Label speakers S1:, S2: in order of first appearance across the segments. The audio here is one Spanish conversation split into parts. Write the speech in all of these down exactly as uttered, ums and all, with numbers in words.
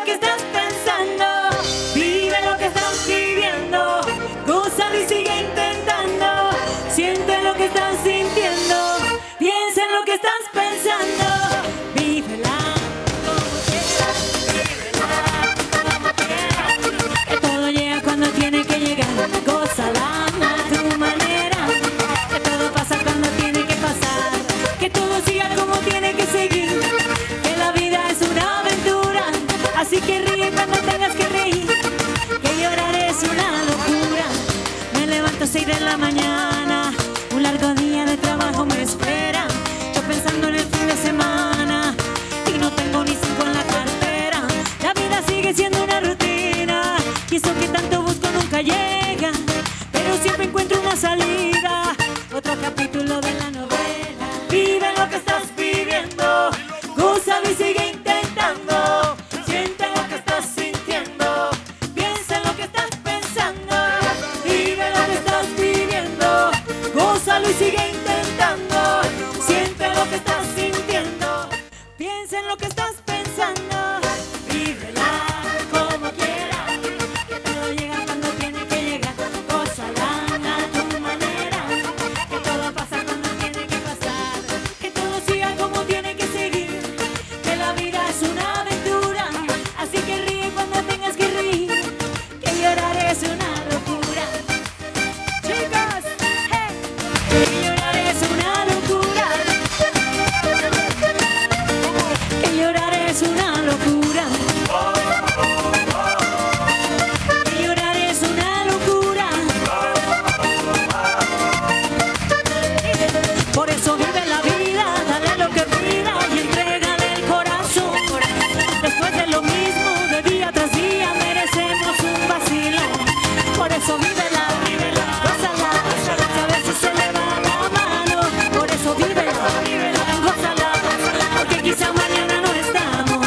S1: lo que estás pensando, vive lo que estás viviendo, gózalo y sigue intentando, siente lo que estás sintiendo, piensa en lo que estás pensando, vívela como quieras, vívela como quieras, que todo llega cuando tiene que llegar, gózala a tu manera, que todo pasa cuando tiene que pasar, que todo siga como tiene que seguir, que la vida es una aventura, así que ríe cuando tengas que reír, que llorar es una locura, me levanto a seis de la mañana, un largo día de trabajo me espera, yo pensando en el fin de semana, y no tengo ni cinco en la cartera, la vida sigue siendo una rutina, y eso que tanto busco nunca llega, pero siempre encuentro una salida, otro capítulo de la novela, vive lo que estás viviendo, gózalo y sigue intentando, siente lo que estás sintiendo, piensa en lo que estás pensando, vive lo que estás viviendo, gózalo y sigue intentando, siente lo que estás sintiendo, piensa en lo que estás pensando, vívela como quieras, que todo llega cuando tiene que llegar, gózala a tu manera, que todo pasa cuando tiene que pasar, que todo siga como tiene que seguir, que la vida es una aventura, así que ríe cuando tengas que reír, que llorar es una locura. Chicos, hey, que llorar es una locura, que llorar es una locura, que llorar es una locura, por eso vive la vida, dale lo que pida y entrégale el corazón, después de lo mismo, de día tras día merecemos un vacilón, por eso vívela, vívela, gózala, que a veces se le va la mano, por eso vívela, vívela, gózala, porque quizá mañana no estamos.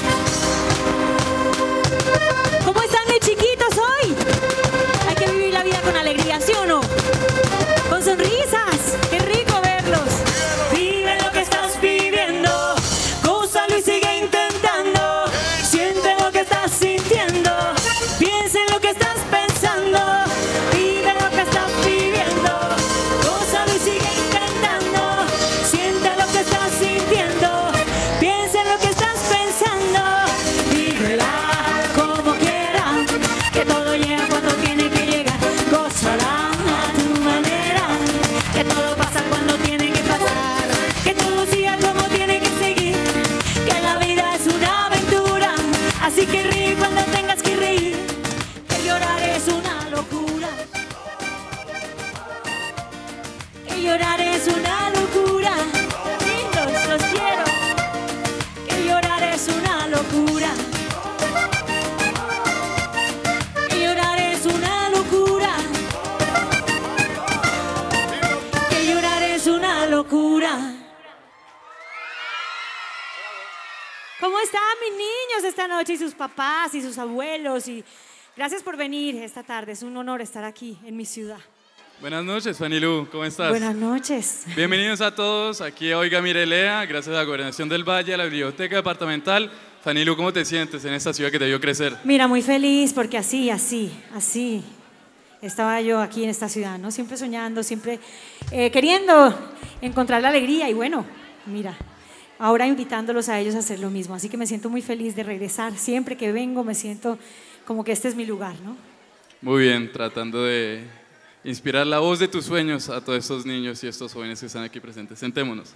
S1: ¿Cómo están mis chiquitos hoy? Hay que vivir la vida con alegría, ¿sí o no? Con sonrisas, qué rico verlos. Vive lo que estás viviendo, gózalo y sigue intentando, siente lo que estás sintiendo, piensa en lo que estás pensando, vive lo que estás viviendo, gózalo y sigue intentando, siente lo que estás sintiendo, piensa en lo que estás pensando, vívela como quieras, que todo llega cuando tiene que llegar, gózala a tu manera, que todo pasa cuando tiene que pasar, que todo siga como tiene que seguir, que la vida es una aventura, así que ríe cuando tengas que reír, que llorar es una locura, que llorar es una locura, lindos, los quiero, que llorar es una locura, que llorar es una locura, que llorar es una locura. ¿Cómo están mis niños esta noche y sus papás y sus abuelos? Y gracias por venir esta tarde, es un honor estar aquí en mi ciudad.
S2: Buenas noches, Fanny Lu, ¿cómo estás?
S1: Buenas noches.
S2: Bienvenidos a todos, aquí a Oiga Mirelea, gracias a la Gobernación del Valle, a la Biblioteca Departamental. Fanny Lu, ¿cómo te sientes en esta ciudad que te vio crecer?
S1: Mira, muy feliz porque así, así, así estaba yo aquí en esta ciudad, ¿no? Siempre soñando, siempre eh, queriendo encontrar la alegría y bueno, mira, ahora invitándolos a ellos a hacer lo mismo. Así que me siento muy feliz de regresar. Siempre que vengo me siento como que este es mi lugar, ¿no?
S2: Muy bien, tratando de inspirar la voz de tus sueños a todos estos niños y estos jóvenes que están aquí presentes. Sentémonos.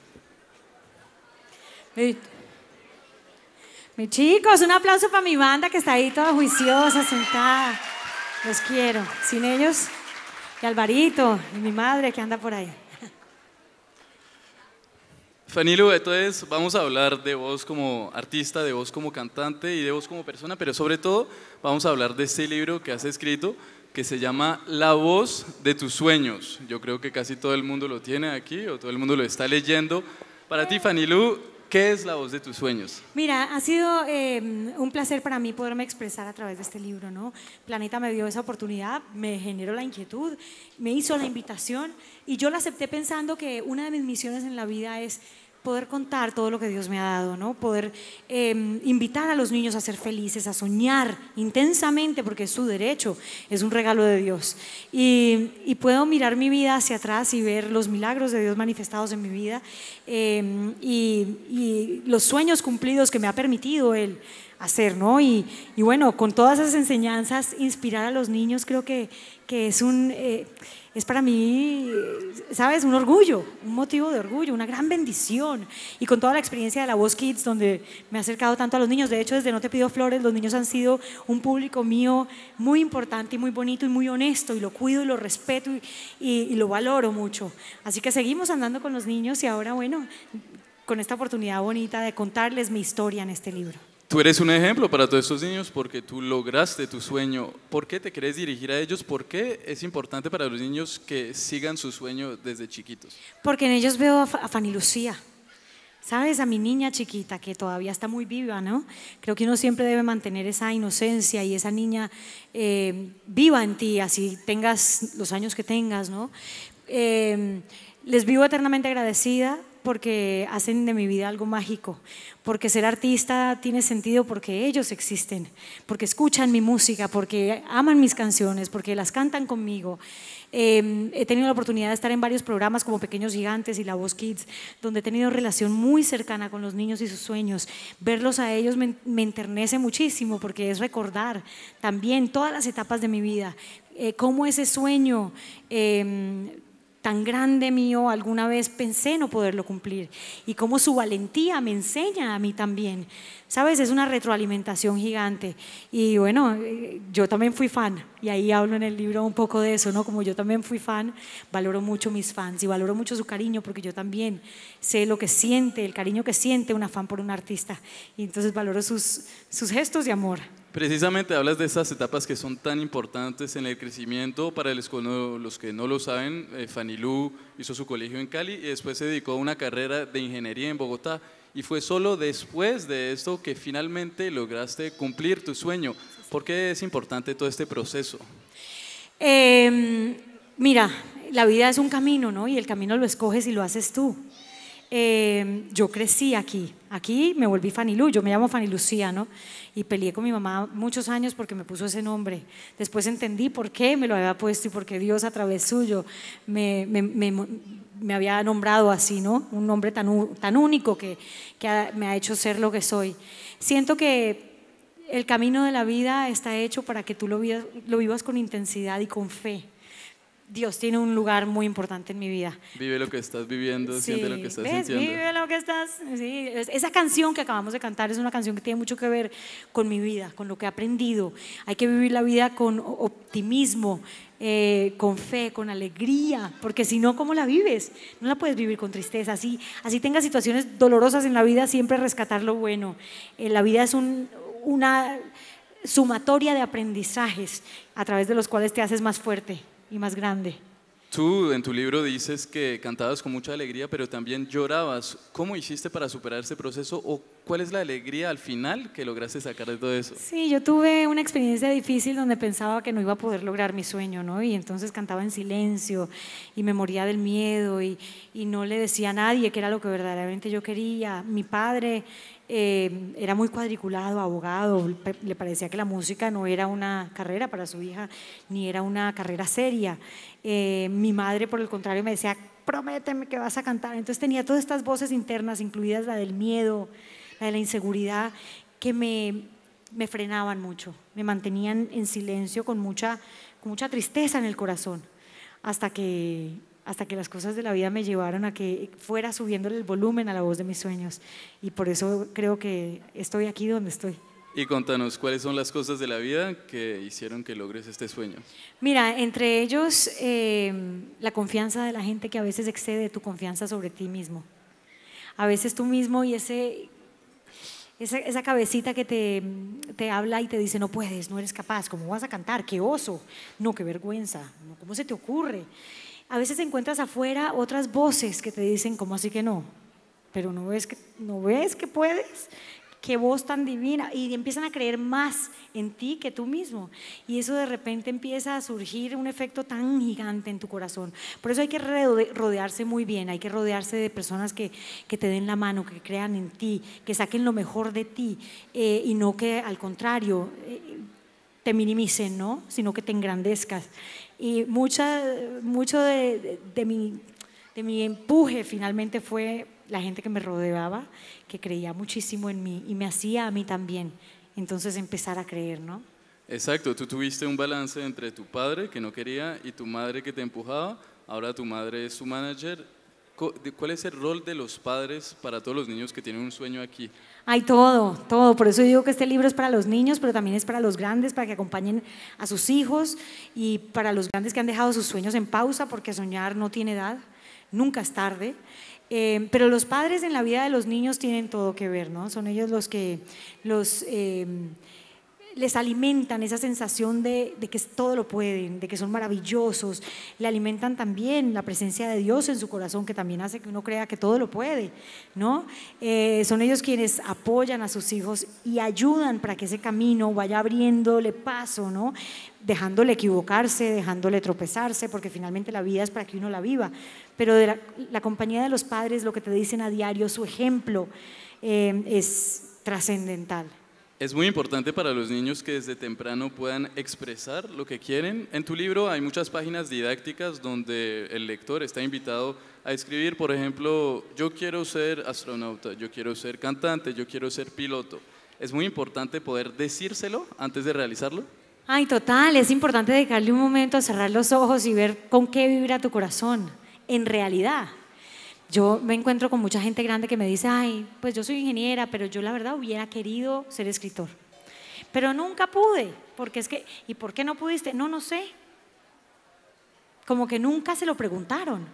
S1: Mi, mi chicos, un aplauso para mi banda que está ahí toda juiciosa, sentada. Los quiero. Sin ellos, y Alvarito, y mi madre que anda por ahí.
S2: Fanny Lu, entonces vamos a hablar de vos como artista, de vos como cantante y de vos como persona, pero sobre todo vamos a hablar de este libro que has escrito que se llama La voz de tus sueños. Yo creo que casi todo el mundo lo tiene aquí o todo el mundo lo está leyendo. Para ti, Fanny Lu, ¿qué es La voz de tus sueños?
S1: Mira, ha sido eh, un placer para mí poderme expresar a través de este libro, ¿no? Planeta me dio esa oportunidad, me generó la inquietud, me hizo la invitación y yo la acepté pensando que una de mis misiones en la vida es poder contar todo lo que Dios me ha dado, ¿no? Poder eh, invitar a los niños a ser felices, a soñar intensamente, porque es su derecho, es un regalo de Dios. Y, y puedo mirar mi vida hacia atrás y ver los milagros de Dios manifestados en mi vida eh, y, y los sueños cumplidos que me ha permitido Él hacer, ¿no? Y, y bueno, con todas esas enseñanzas, inspirar a los niños creo que, que es un... Eh, es para mí, ¿sabes? Un orgullo, un motivo de orgullo, una gran bendición. Y con toda la experiencia de La Voz Kids, donde me he acercado tanto a los niños, de hecho desde No Te Pido Flores, los niños han sido un público mío muy importante y muy bonito y muy honesto, y lo cuido y lo respeto y, y, y lo valoro mucho. Así que seguimos andando con los niños y ahora, bueno, con esta oportunidad bonita de contarles mi historia en este libro.
S2: Tú eres un ejemplo para todos estos niños porque tú lograste tu sueño. ¿Por qué te querés dirigir a ellos? ¿Por qué es importante para los niños que sigan su sueño desde chiquitos?
S1: Porque en ellos veo a Fanny Lucía, ¿sabes? A mi niña chiquita que todavía está muy viva, ¿no? Creo que uno siempre debe mantener esa inocencia y esa niña eh, viva en ti, así tengas los años que tengas, ¿no? Eh, les vivo eternamente agradecida porque hacen de mi vida algo mágico, porque ser artista tiene sentido porque ellos existen, porque escuchan mi música, porque aman mis canciones, porque las cantan conmigo. Eh, he tenido la oportunidad de estar en varios programas como Pequeños Gigantes y La Voz Kids, donde he tenido relación muy cercana con los niños y sus sueños. Verlos a ellos me, me enternece muchísimo porque es recordar también todas las etapas de mi vida, eh, cómo ese sueño eh, tan grande mío alguna vez pensé no poderlo cumplir y cómo su valentía me enseña a mí también, ¿sabes? Es una retroalimentación gigante y bueno, yo también fui fan y ahí hablo en el libro un poco de eso, ¿no? Como yo también fui fan, valoro mucho mis fans y valoro mucho su cariño porque yo también sé lo que siente, el cariño que siente una fan por un artista y entonces valoro sus, sus gestos de amor.
S2: Precisamente hablas de esas etapas que son tan importantes en el crecimiento. Para los que no lo saben, eh, Fanny Lu hizo su colegio en Cali y después se dedicó a una carrera de ingeniería en Bogotá. Y fue solo después de esto que finalmente lograste cumplir tu sueño. ¿Por qué es importante todo este proceso?
S1: Eh, mira, la vida es un camino, ¿no? Y el camino lo escoges y lo haces tú. Eh, yo crecí aquí, aquí me volví Fanny Lu, yo me llamo Fanny Lucía, ¿no? Y peleé con mi mamá muchos años porque me puso ese nombre. Después entendí por qué me lo había puesto y por qué Dios a través suyo me, me, me, me había nombrado así, ¿no? Un nombre tan, tan único que, que me ha hecho ser lo que soy. Siento que el camino de la vida está hecho para que tú lo vivas, lo vivas con intensidad y con fe. Dios tiene un lugar muy importante en mi vida.
S2: Vive lo que estás viviendo, sí, siente lo que estás
S1: ¿ves?
S2: sintiendo.
S1: Vive lo que estás, sí. Esa canción que acabamos de cantar es una canción que tiene mucho que ver con mi vida, con lo que he aprendido. Hay que vivir la vida con optimismo, eh, con fe, con alegría, porque si no, ¿cómo la vives? No la puedes vivir con tristeza. Así, así tengas situaciones dolorosas en la vida, siempre rescatar lo bueno. Eh, la vida es un, una sumatoria de aprendizajes a través de los cuales te haces más fuerte y más grande.
S2: Tú en tu libro dices que cantabas con mucha alegría, pero también llorabas. ¿Cómo hiciste para superar ese proceso o cuál es la alegría al final que lograste sacar de todo eso?
S1: Sí, yo tuve una experiencia difícil donde pensaba que no iba a poder lograr mi sueño, ¿no? Y entonces cantaba en silencio y me moría del miedo y, y no le decía a nadie qué era lo que verdaderamente yo quería. Mi padre eh, era muy cuadriculado, abogado, le parecía que la música no era una carrera para su hija ni era una carrera seria. Eh, mi madre, por el contrario, me decía, prométeme que vas a cantar. Entonces tenía todas estas voces internas, incluidas la del miedo, la de la inseguridad, que me, me frenaban mucho, me mantenían en silencio con mucha, con mucha tristeza en el corazón, hasta que, hasta que las cosas de la vida me llevaron a que fuera subiéndole el volumen a la voz de mis sueños. Y por eso creo que estoy aquí donde estoy.
S2: Y contanos, ¿cuáles son las cosas de la vida que hicieron que logres este sueño?
S1: Mira, entre ellos eh, la confianza de la gente que a veces excede tu confianza sobre ti mismo. A veces tú mismo y ese, esa, esa cabecita que te, te habla y te dice no puedes, no eres capaz, ¿cómo vas a cantar? ¡Qué oso! No, qué vergüenza, no, ¿cómo se te ocurre? A veces encuentras afuera otras voces que te dicen ¿cómo así que no? Pero ¿no ves que, no ves que puedes? qué voz tan divina, y empiezan a creer más en ti que tú mismo, y eso de repente empieza a surgir un efecto tan gigante en tu corazón. Por eso hay que rodearse muy bien, hay que rodearse de personas que, que te den la mano, que crean en ti, que saquen lo mejor de ti, eh, y no que al contrario eh, te minimicen, ¿no? Sino que te engrandezcas. Y mucha, mucho de, de, de mi de mi empuje finalmente fue la gente que me rodeaba, que creía muchísimo en mí y me hacía a mí también, entonces empezar a creer, ¿no?
S2: Exacto, tú tuviste un balance entre tu padre que no quería y tu madre que te empujaba, ahora tu madre es tu manager. ¿Cuál es el rol de los padres para todos los niños que tienen un sueño aquí?
S1: Hay todo, todo, por eso digo que este libro es para los niños, pero también es para los grandes, para que acompañen a sus hijos, y para los grandes que han dejado sus sueños en pausa, porque soñar no tiene edad. Nunca es tarde, eh, pero los padres en la vida de los niños tienen todo que ver, ¿no? Son ellos los que los, eh, les alimentan esa sensación de, de que todo lo pueden, de que son maravillosos, le alimentan también la presencia de Dios en su corazón, que también hace que uno crea que todo lo puede, ¿no? Eh, son ellos quienes apoyan a sus hijos y ayudan para que ese camino vaya abriéndole paso, ¿no? Dejándole equivocarse, dejándole tropezarse, porque finalmente la vida es para que uno la viva, pero de la, la compañía de los padres, lo que te dicen a diario, su ejemplo eh, es trascendental.
S2: Es muy importante para los niños que desde temprano puedan expresar lo que quieren. En tu libro hay muchas páginas didácticas donde el lector está invitado a escribir, por ejemplo, yo quiero ser astronauta, yo quiero ser cantante, yo quiero ser piloto. Es muy importante poder decírselo antes de realizarlo.
S1: Ay, total, es importante dedicarle un momento a cerrar los ojos y ver con qué vibra tu corazón, en realidad. Yo me encuentro con mucha gente grande que me dice, ay, pues yo soy ingeniera, pero yo la verdad hubiera querido ser escritor. Pero nunca pude, porque es que, ¿y por qué no pudiste? No, no sé. Como que nunca se lo preguntaron.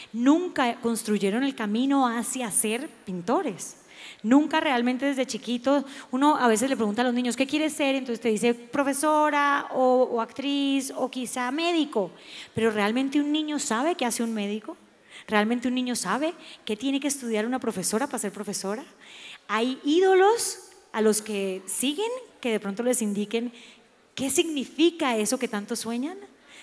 S1: Nunca construyeron el camino hacia ser pintores. Nunca realmente desde chiquito, uno a veces le pregunta a los niños, ¿qué quieres ser? Entonces te dice profesora o, o actriz o quizá médico. Pero ¿realmente un niño sabe qué hace un médico? ¿Realmente un niño sabe qué tiene que estudiar una profesora para ser profesora? Hay ídolos a los que siguen que de pronto les indiquen qué significa eso que tanto sueñan.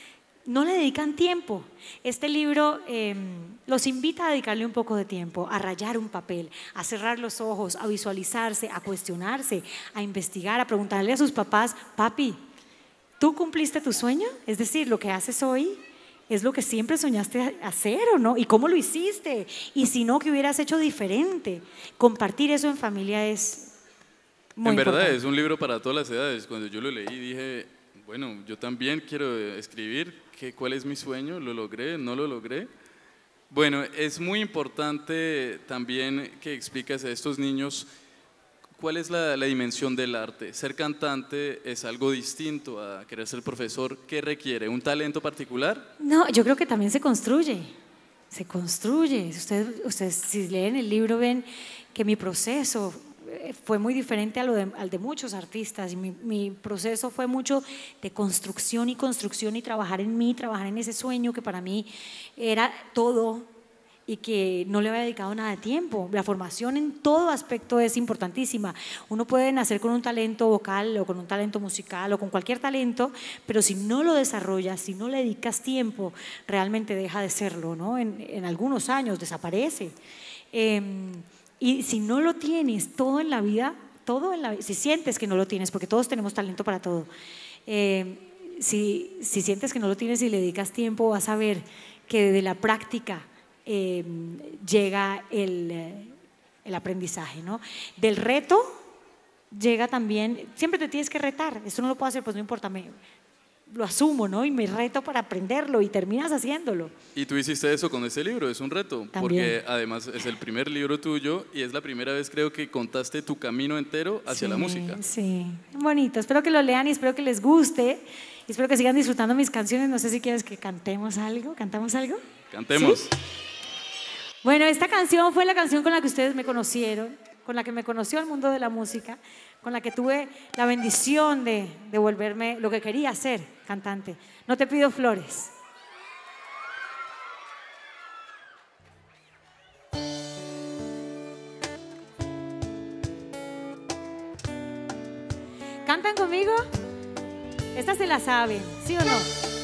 S1: No le dedican tiempo. Este libro eh, los invita a dedicarle un poco de tiempo, a rayar un papel, a cerrar los ojos, a visualizarse, a cuestionarse, a investigar, a preguntarle a sus papás, papi, ¿tú cumpliste tu sueño? Es decir, lo que haces hoy, ¿es lo que siempre soñaste hacer o no? ¿Y cómo lo hiciste? Y si no, ¿qué hubieras hecho diferente? Compartir eso en familia es muy
S2: importante. En verdad
S1: importante.
S2: es un libro para todas las edades. Cuando yo lo leí dije, bueno, yo también quiero escribir, ¿qué, ¿cuál es mi sueño? ¿Lo logré? ¿No lo logré? Bueno, es muy importante también que expliques a estos niños ¿cuál es la, la dimensión del arte? Ser cantante es algo distinto a querer ser profesor. ¿Qué requiere? ¿Un talento particular?
S1: No, yo creo que también se construye, se construye. Ustedes, ustedes si leen el libro ven que mi proceso fue muy diferente a lo de, al de muchos artistas. Y mi, mi proceso fue mucho de construcción y construcción y trabajar en mí, trabajar en ese sueño que para mí era todo y que no le había dedicado nada de tiempo. La formación en todo aspecto es importantísima. Uno puede nacer con un talento vocal o con un talento musical o con cualquier talento, pero si no lo desarrollas, si no le dedicas tiempo, realmente deja de serlo, ¿no? En, en algunos años desaparece. Eh, y si no lo tienes todo en la vida, todo en la, si sientes que no lo tienes, porque todos tenemos talento para todo, eh, si, si sientes que no lo tienes y le dedicas tiempo, vas a ver que de la práctica Eh, llega el, el aprendizaje, ¿no? Del reto llega también, siempre te tienes que retar, esto no lo puedo hacer, pues no importa, me, lo asumo, ¿no? Y me reto para aprenderlo y terminas haciéndolo.
S2: Y tú hiciste eso con ese libro, es un reto,
S1: También.
S2: Porque además es el primer libro tuyo y es la primera vez creo que contaste tu camino entero hacia
S1: sí,
S2: la música.
S1: Sí, bonito, espero que lo lean y espero que les guste y espero que sigan disfrutando mis canciones. No sé si quieres que cantemos algo, ¿cantamos algo?
S2: Cantemos.
S1: ¿Sí? Bueno, esta canción fue la canción con la que ustedes me conocieron, con la que me conoció el mundo de la música, con la que tuve la bendición de, de volverme lo que quería ser, cantante. No te pido flores. conmigo? Esta se la saben, ¿sí o no?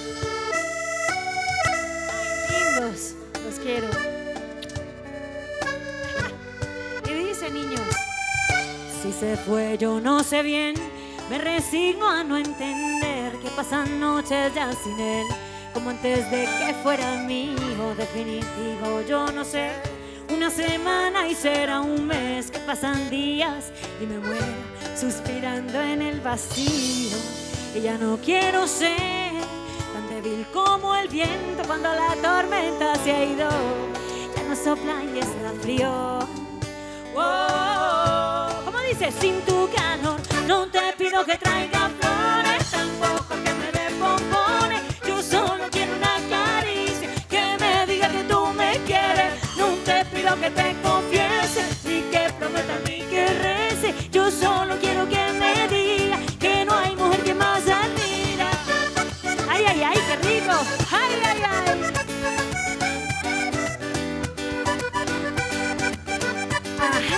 S1: Ay, lindos, los quiero. Y dice, niños, si se fue yo no sé bien, me resigno a no entender que pasan noches ya sin él, como antes de que fuera mi hijo definitivo. Yo no sé, una semana y será un mes, que pasan días y me muero suspirando en el vacío. Y ya no quiero ser tan débil como el viento cuando la tormenta se ha ido. Ya no sopla y está frío. Oh, ¿cómo dice? Sin tu calor no te pido que traiga flores, tampoco que me dé bombones. Yo solo quiero una caricia, que me diga que tú me quieres. No te pido que te confiese, ni que prometa ni que rece. Yo solo quiero que me diga que no hay mujer que más admira. Ay, ay, ay, qué rico. Ay, ay, ay. Ajá.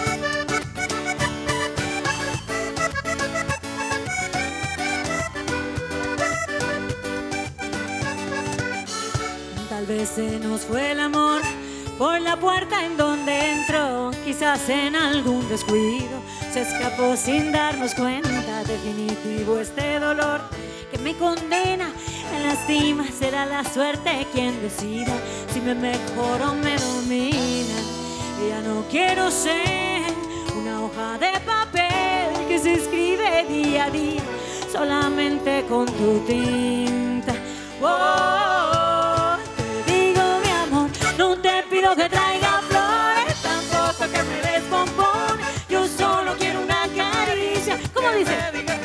S1: Tal vez se nos fue el amor por la puerta en donde entró, quizás en algún descuido se escapó sin darnos cuenta. Definitivo este dolor que me condena, me lastima, será la suerte quien decida si me mejora o me domina. Y ya no quiero ser una hoja de papel que se escribe día a día solamente con tu tinta. Oh, te digo mi amor, no te pido que traiga flores, tampoco que me des bombones. Yo solo quiero una caricia. ¿Cómo dice?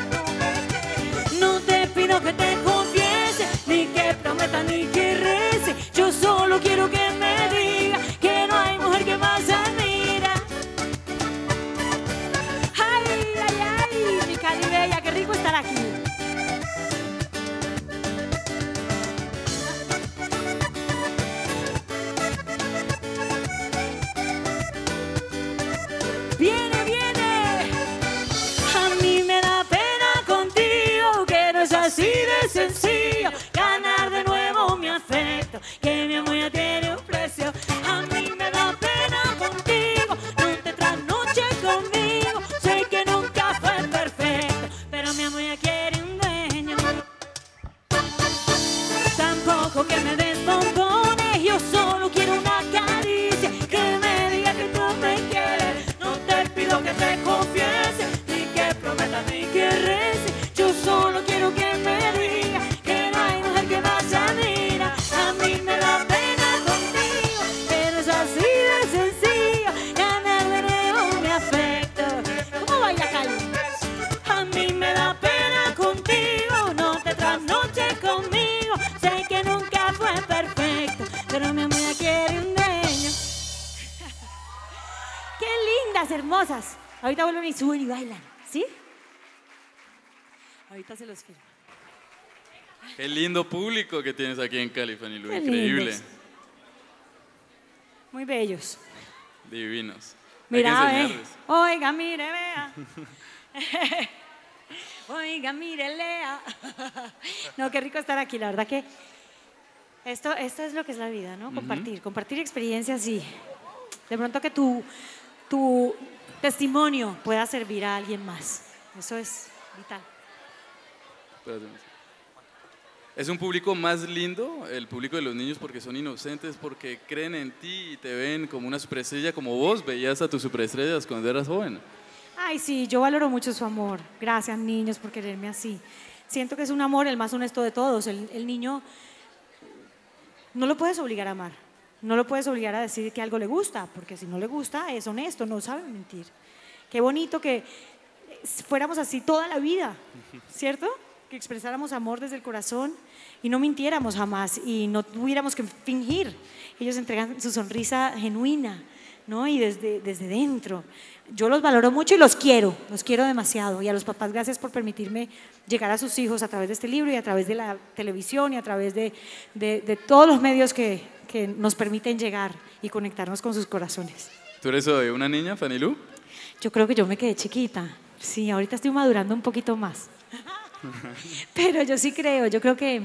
S1: No te pido que te confiese, ni que prometa ni que rece. Yo solo quiero que me diga que no hay mujer que más admira. Ay, ay, ay, mi Cali bella, qué rico estar aquí. Viene, viene. A mí me da pena contigo, que no es así de sencillo ganar de nuevo mi afecto, que mi amor ya tiene un precio. A mí me da pena contigo, noche tras noche conmigo. Sé que nunca fue perfecto, pero mi amor ya quiere un dueño. Tampoco que me des bombones, yo solo quiero una caricia, que me diga que tú me quieres. No te pido que te confiese, ni que prometa ni que rece. Yo solo quiero que me diga que no hay mujer que más admira. A mí me da pena contigo, pero es así de sencillo ganar de nuevo mi afecto. ¿Cómo baila Cali? A mí me da pena contigo, noche tras noche conmigo. Sé que nunca fue perfecto, pero mi amor ya quiere un dueño. ¡Qué lindas, hermosas! Ahorita vuelven y suben y bailan, ¿sí? Ahorita se los firmo.
S2: Qué lindo público que tienes aquí en Cali, Fanny Lu.
S1: Qué
S2: Increíble.
S1: lindos. Muy bellos.
S2: Divinos.
S1: Mira,
S2: Hay que
S1: ve.
S2: enseñarles.
S1: Oiga, mire, vea. Oiga, mire, lea. No, qué rico estar aquí, la verdad que esto, esto es lo que es la vida, ¿no? Compartir, compartir experiencias y de pronto que tu, tu testimonio pueda servir a alguien más. Eso es vital.
S2: Espérate. Es un público más lindo, el público de los niños, porque son inocentes, porque creen en ti y te ven como una superestrella, como vos veías a tus superestrellas cuando eras joven.
S1: Ay, sí, yo valoro mucho su amor. Gracias, niños, por quererme así. Siento que es un amor el más honesto de todos. El, el niño no lo puedes obligar a amar. No lo puedes obligar a decir que algo le gusta, porque si no le gusta es honesto, no sabe mentir. Qué bonito que fuéramos así toda la vida, ¿cierto? Que expresáramos amor desde el corazón y no mintiéramos jamás y no tuviéramos que fingir. Ellos entregan su sonrisa genuina, ¿no? Y desde, desde dentro. Yo los valoro mucho y los quiero, los quiero demasiado. Y a los papás, gracias por permitirme llegar a sus hijos a través de este libro y a través de la televisión y a través de, de, de todos los medios que, que nos permiten llegar y conectarnos con sus corazones.
S2: ¿Tú eres una niña, Fanny Lu?
S1: Yo creo que yo me quedé chiquita. Sí, ahorita estoy madurando un poquito más. Pero yo sí creo, yo creo que,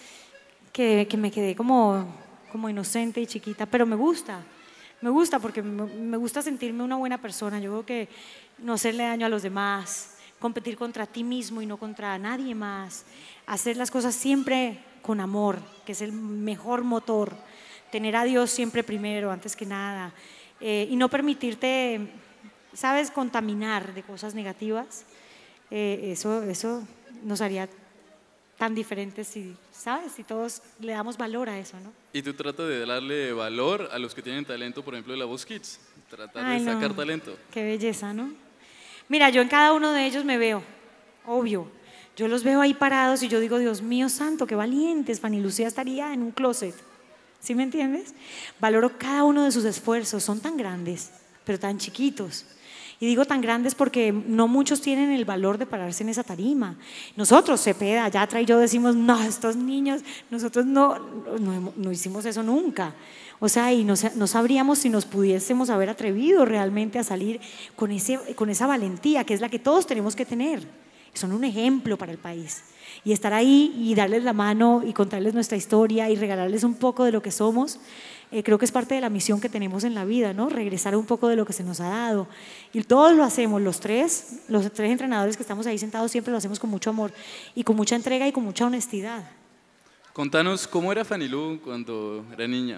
S1: que, que me quedé como, como inocente y chiquita, pero me gusta, me gusta porque me, me gusta sentirme una buena persona. Yo creo que no hacerle daño a los demás, competir contra ti mismo y no contra nadie más, hacer las cosas siempre con amor, que es el mejor motor, tener a Dios siempre primero, antes que nada, eh, y no permitirte, ¿sabes?, contaminar de cosas negativas. Eh, eso, eso nos haría tan diferentes si, ¿sabes?, si todos le damos valor a eso, ¿no?
S2: Y tú tratas de darle valor a los que tienen talento, por ejemplo, de La Voz Kids, tratar
S1: Ay,
S2: de sacar
S1: no.
S2: talento.
S1: Qué belleza, ¿no? Mira, yo en cada uno de ellos me veo, obvio. Yo los veo ahí parados y yo digo, Dios mío santo, qué valientes, Fanny Lucía estaría en un closet. ¿Sí me entiendes? Valoro cada uno de sus esfuerzos, son tan grandes, pero tan chiquitos. Y digo tan grandes porque no muchos tienen el valor de pararse en esa tarima. Nosotros, Cepeda, Yatra y yo decimos, no, estos niños, nosotros no, no, no hicimos eso nunca. O sea, y no, no sabríamos si nos pudiésemos haber atrevido realmente a salir con, ese, con esa valentía, que es la que todos tenemos que tener. Son un ejemplo para el país. Y estar ahí y darles la mano y contarles nuestra historia y regalarles un poco de lo que somos, eh, creo que es parte de la misión que tenemos en la vida, ¿no? Regresar un poco de lo que se nos ha dado. Y todos lo hacemos, los tres, los tres entrenadores que estamos ahí sentados, siempre lo hacemos con mucho amor y con mucha entrega y con mucha honestidad.
S2: Contanos, ¿cómo era Fanny Lu cuando era niña?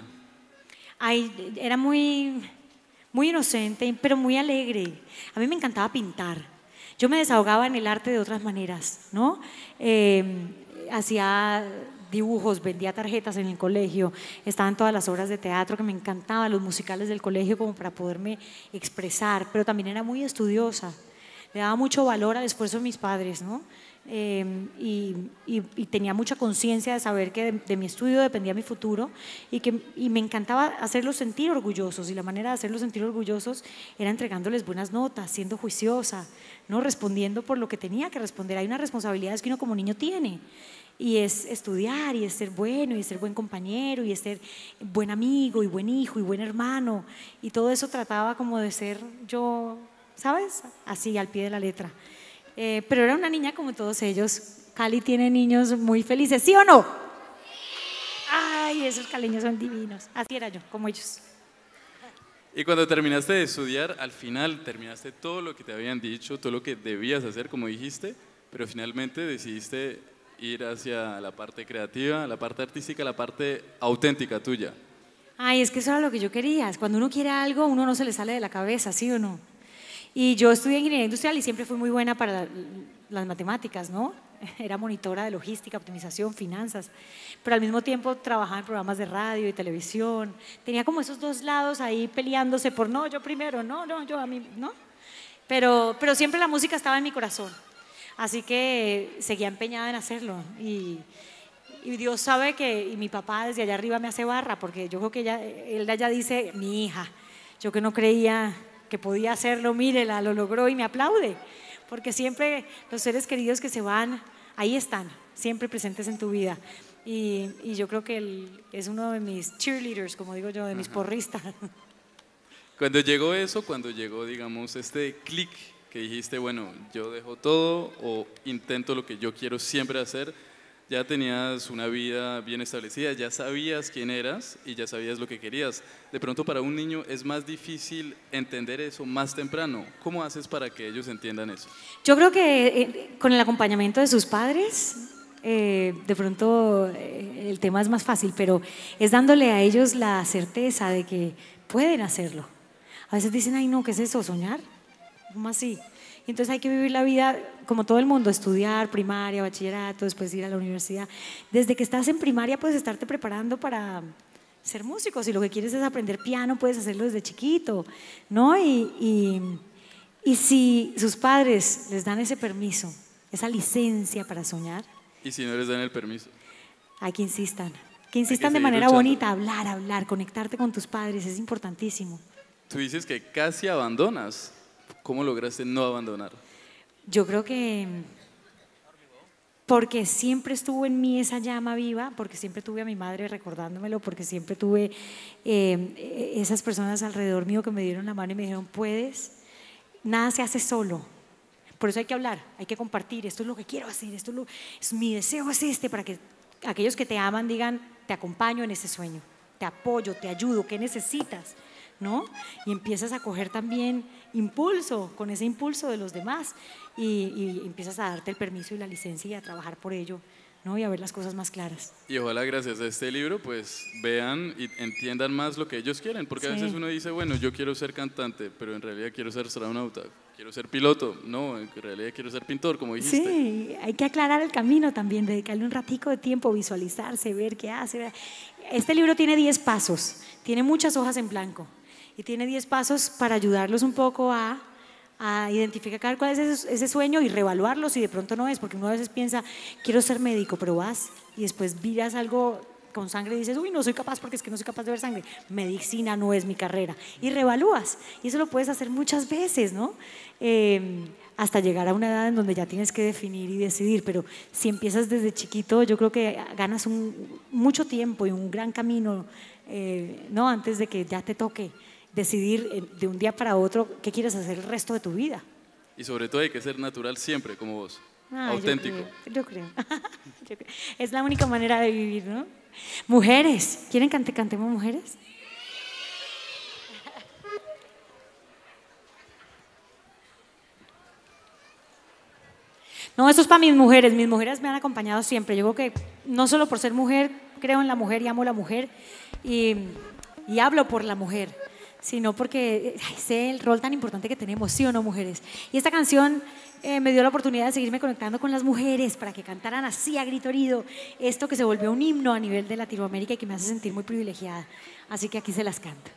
S1: Ay, era muy, muy inocente, pero muy alegre. A mí me encantaba pintar. Yo me desahogaba en el arte de otras maneras, ¿no? Eh, hacía dibujos, vendía tarjetas en el colegio, estaban todas las obras de teatro que me encantaban, los musicales del colegio como para poderme expresar, pero también era muy estudiosa, le daba mucho valor al esfuerzo de mis padres, ¿no? Eh, y, y, y tenía mucha conciencia de saber que de, de mi estudio dependía mi futuro y, que, y me encantaba hacerlos sentir orgullosos, y la manera de hacerlos sentir orgullosos era entregándoles buenas notas, siendo juiciosa, ¿no? Respondiendo por lo que tenía que responder. Hay unas responsabilidades que uno como niño tiene, y es estudiar, y es ser bueno, y es ser buen compañero, y es ser buen amigo, y buen hijo, y buen hermano, y todo eso trataba como de ser yo, ¿sabes? Así, al pie de la letra. Eh, pero era una niña como todos ellos. Cali tiene niños muy felices, ¿sí o no? Ay, esos caleños son divinos. Así era yo, como ellos.
S2: Y cuando terminaste de estudiar, al final terminaste todo lo que te habían dicho, todo lo que debías hacer, como dijiste, pero finalmente decidiste ir hacia la parte creativa, la parte artística, la parte auténtica tuya.
S1: Ay, es que eso era lo que yo quería. Cuando uno quiere algo, uno no se le sale de la cabeza, ¿sí o no? Y yo estudié ingeniería industrial y siempre fui muy buena para las matemáticas, ¿no? Era monitora de logística, optimización, finanzas, pero al mismo tiempo trabajaba en programas de radio y televisión. Tenía como esos dos lados ahí peleándose por no, yo primero, no, no, yo a mí, ¿no? Pero, pero siempre la música estaba en mi corazón, así que seguía empeñada en hacerlo. Y, y Dios sabe que, y mi papá desde allá arriba me hace barra, porque yo creo que ella, él de allá dice, mi hija, yo que no creía que podía hacerlo, mírela, lo logró, y me aplaude, porque siempre los seres queridos que se van, ahí están, siempre presentes en tu vida. Y, y yo creo que él es uno de mis cheerleaders, como digo yo, de mis porristas.
S2: Cuando llegó eso, cuando llegó, digamos, este clic que dijiste, bueno, yo dejo todo o intento lo que yo quiero siempre hacer, ya tenías una vida bien establecida, ya sabías quién eras y ya sabías lo que querías. De pronto para un niño es más difícil entender eso más temprano. ¿Cómo haces para que ellos entiendan eso?
S1: Yo creo que eh, con el acompañamiento de sus padres, eh, de pronto eh, el tema es más fácil, pero es dándole a ellos la certeza de que pueden hacerlo. A veces dicen, ay no, ¿qué es eso? ¿Soñar? ¿Cómo así? Y entonces hay que vivir la vida como todo el mundo, estudiar primaria, bachillerato, después ir a la universidad. Desde que estás en primaria puedes estarte preparando para ser músico. Si lo que quieres es aprender piano, puedes hacerlo desde chiquito, ¿no? Y, y, y si sus padres les dan ese permiso, esa licencia para soñar.
S2: ¿Y si no les dan el permiso?
S1: Hay que insistan, que insistan de
S2: seguir
S1: manera
S2: luchando.
S1: bonita, hablar, hablar, conectarte con tus padres, es importantísimo.
S2: Tú dices que casi abandonas. ¿Cómo lograste no abandonar?
S1: Yo creo que porque siempre estuvo en mí esa llama viva, porque siempre tuve a mi madre recordándomelo, porque siempre tuve eh, esas personas alrededor mío que me dieron la mano y me dijeron, puedes, nada se hace solo,
S3: Por eso hay que hablar, hay que compartir, esto es lo que quiero hacer, esto es, lo, es mi deseo es este, para que aquellos que te aman digan, te acompaño en ese sueño, te apoyo, te ayudo, ¿qué necesitas? ¿No? Y empiezas a coger también impulso, con ese impulso de los demás, y, y empiezas a darte el permiso y la licencia y a trabajar por ello, ¿no? Y a ver las cosas más claras.
S2: Y ojalá gracias a este libro pues vean y entiendan más lo que ellos quieren, porque sí. a veces uno dice, bueno, yo quiero ser cantante, pero en realidad quiero ser astronauta, quiero ser piloto, no, en realidad quiero ser pintor, como dijiste.
S3: Sí, hay que aclarar el camino también, dedicarle un ratico de tiempo, visualizarse, ver qué hace. Este libro tiene diez pasos, tiene muchas hojas en blanco y tiene diez pasos para ayudarlos un poco a, a identificar cuál es ese, ese sueño y reevaluarlo si de pronto no es, porque uno a veces piensa, quiero ser médico, pero vas y después miras algo con sangre y dices, uy, no soy capaz porque es que no soy capaz de ver sangre, medicina no es mi carrera, y reevalúas, y eso lo puedes hacer muchas veces, ¿no? Eh, hasta llegar a una edad en donde ya tienes que definir y decidir, pero si empiezas desde chiquito, yo creo que ganas un, mucho tiempo y un gran camino, eh, ¿no? Antes de que ya te toque decidir de un día para otro qué quieres hacer el resto de tu vida.
S2: Y sobre todo hay que ser natural siempre, como vos,
S3: ah,
S2: auténtico.
S3: Yo creo, yo creo. Yo creo. Es la única manera de vivir, ¿no? Mujeres, ¿quieren que cantemos mujeres? No, eso es para mis mujeres, mis mujeres me han acompañado siempre. Yo creo que no solo por ser mujer, creo en la mujer y amo la mujer y, y hablo por la mujer, sino porque ay, sé el rol tan importante que tenemos, ¿sí o no, mujeres? Y esta canción eh, me dio la oportunidad de seguirme conectando con las mujeres para que cantaran así a grito herido esto que se volvió un himno a nivel de Latinoamérica y que me hace sentir muy privilegiada. Así que aquí se las canto.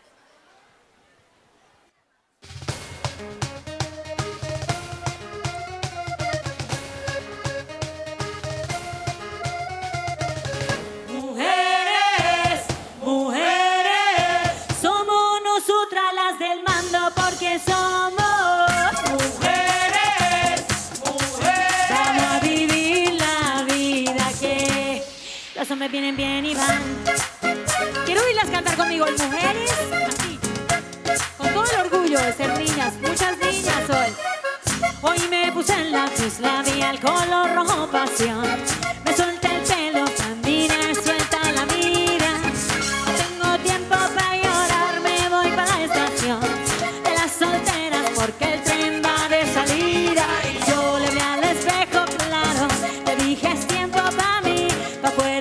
S3: Me vienen bien y van. Quiero oírlas cantar conmigo, mujeres, así, con todo el orgullo de ser niñas, muchas niñas hoy. Hoy me puse en lápiz labial color rojo pasión, me solté el pelo, caminé suelta la mira. No tengo tiempo para llorar, me voy para la estación de las solteras porque el tren va de salida. Y yo le vi al espejo claro, le dije es tiempo para mí, para afuera.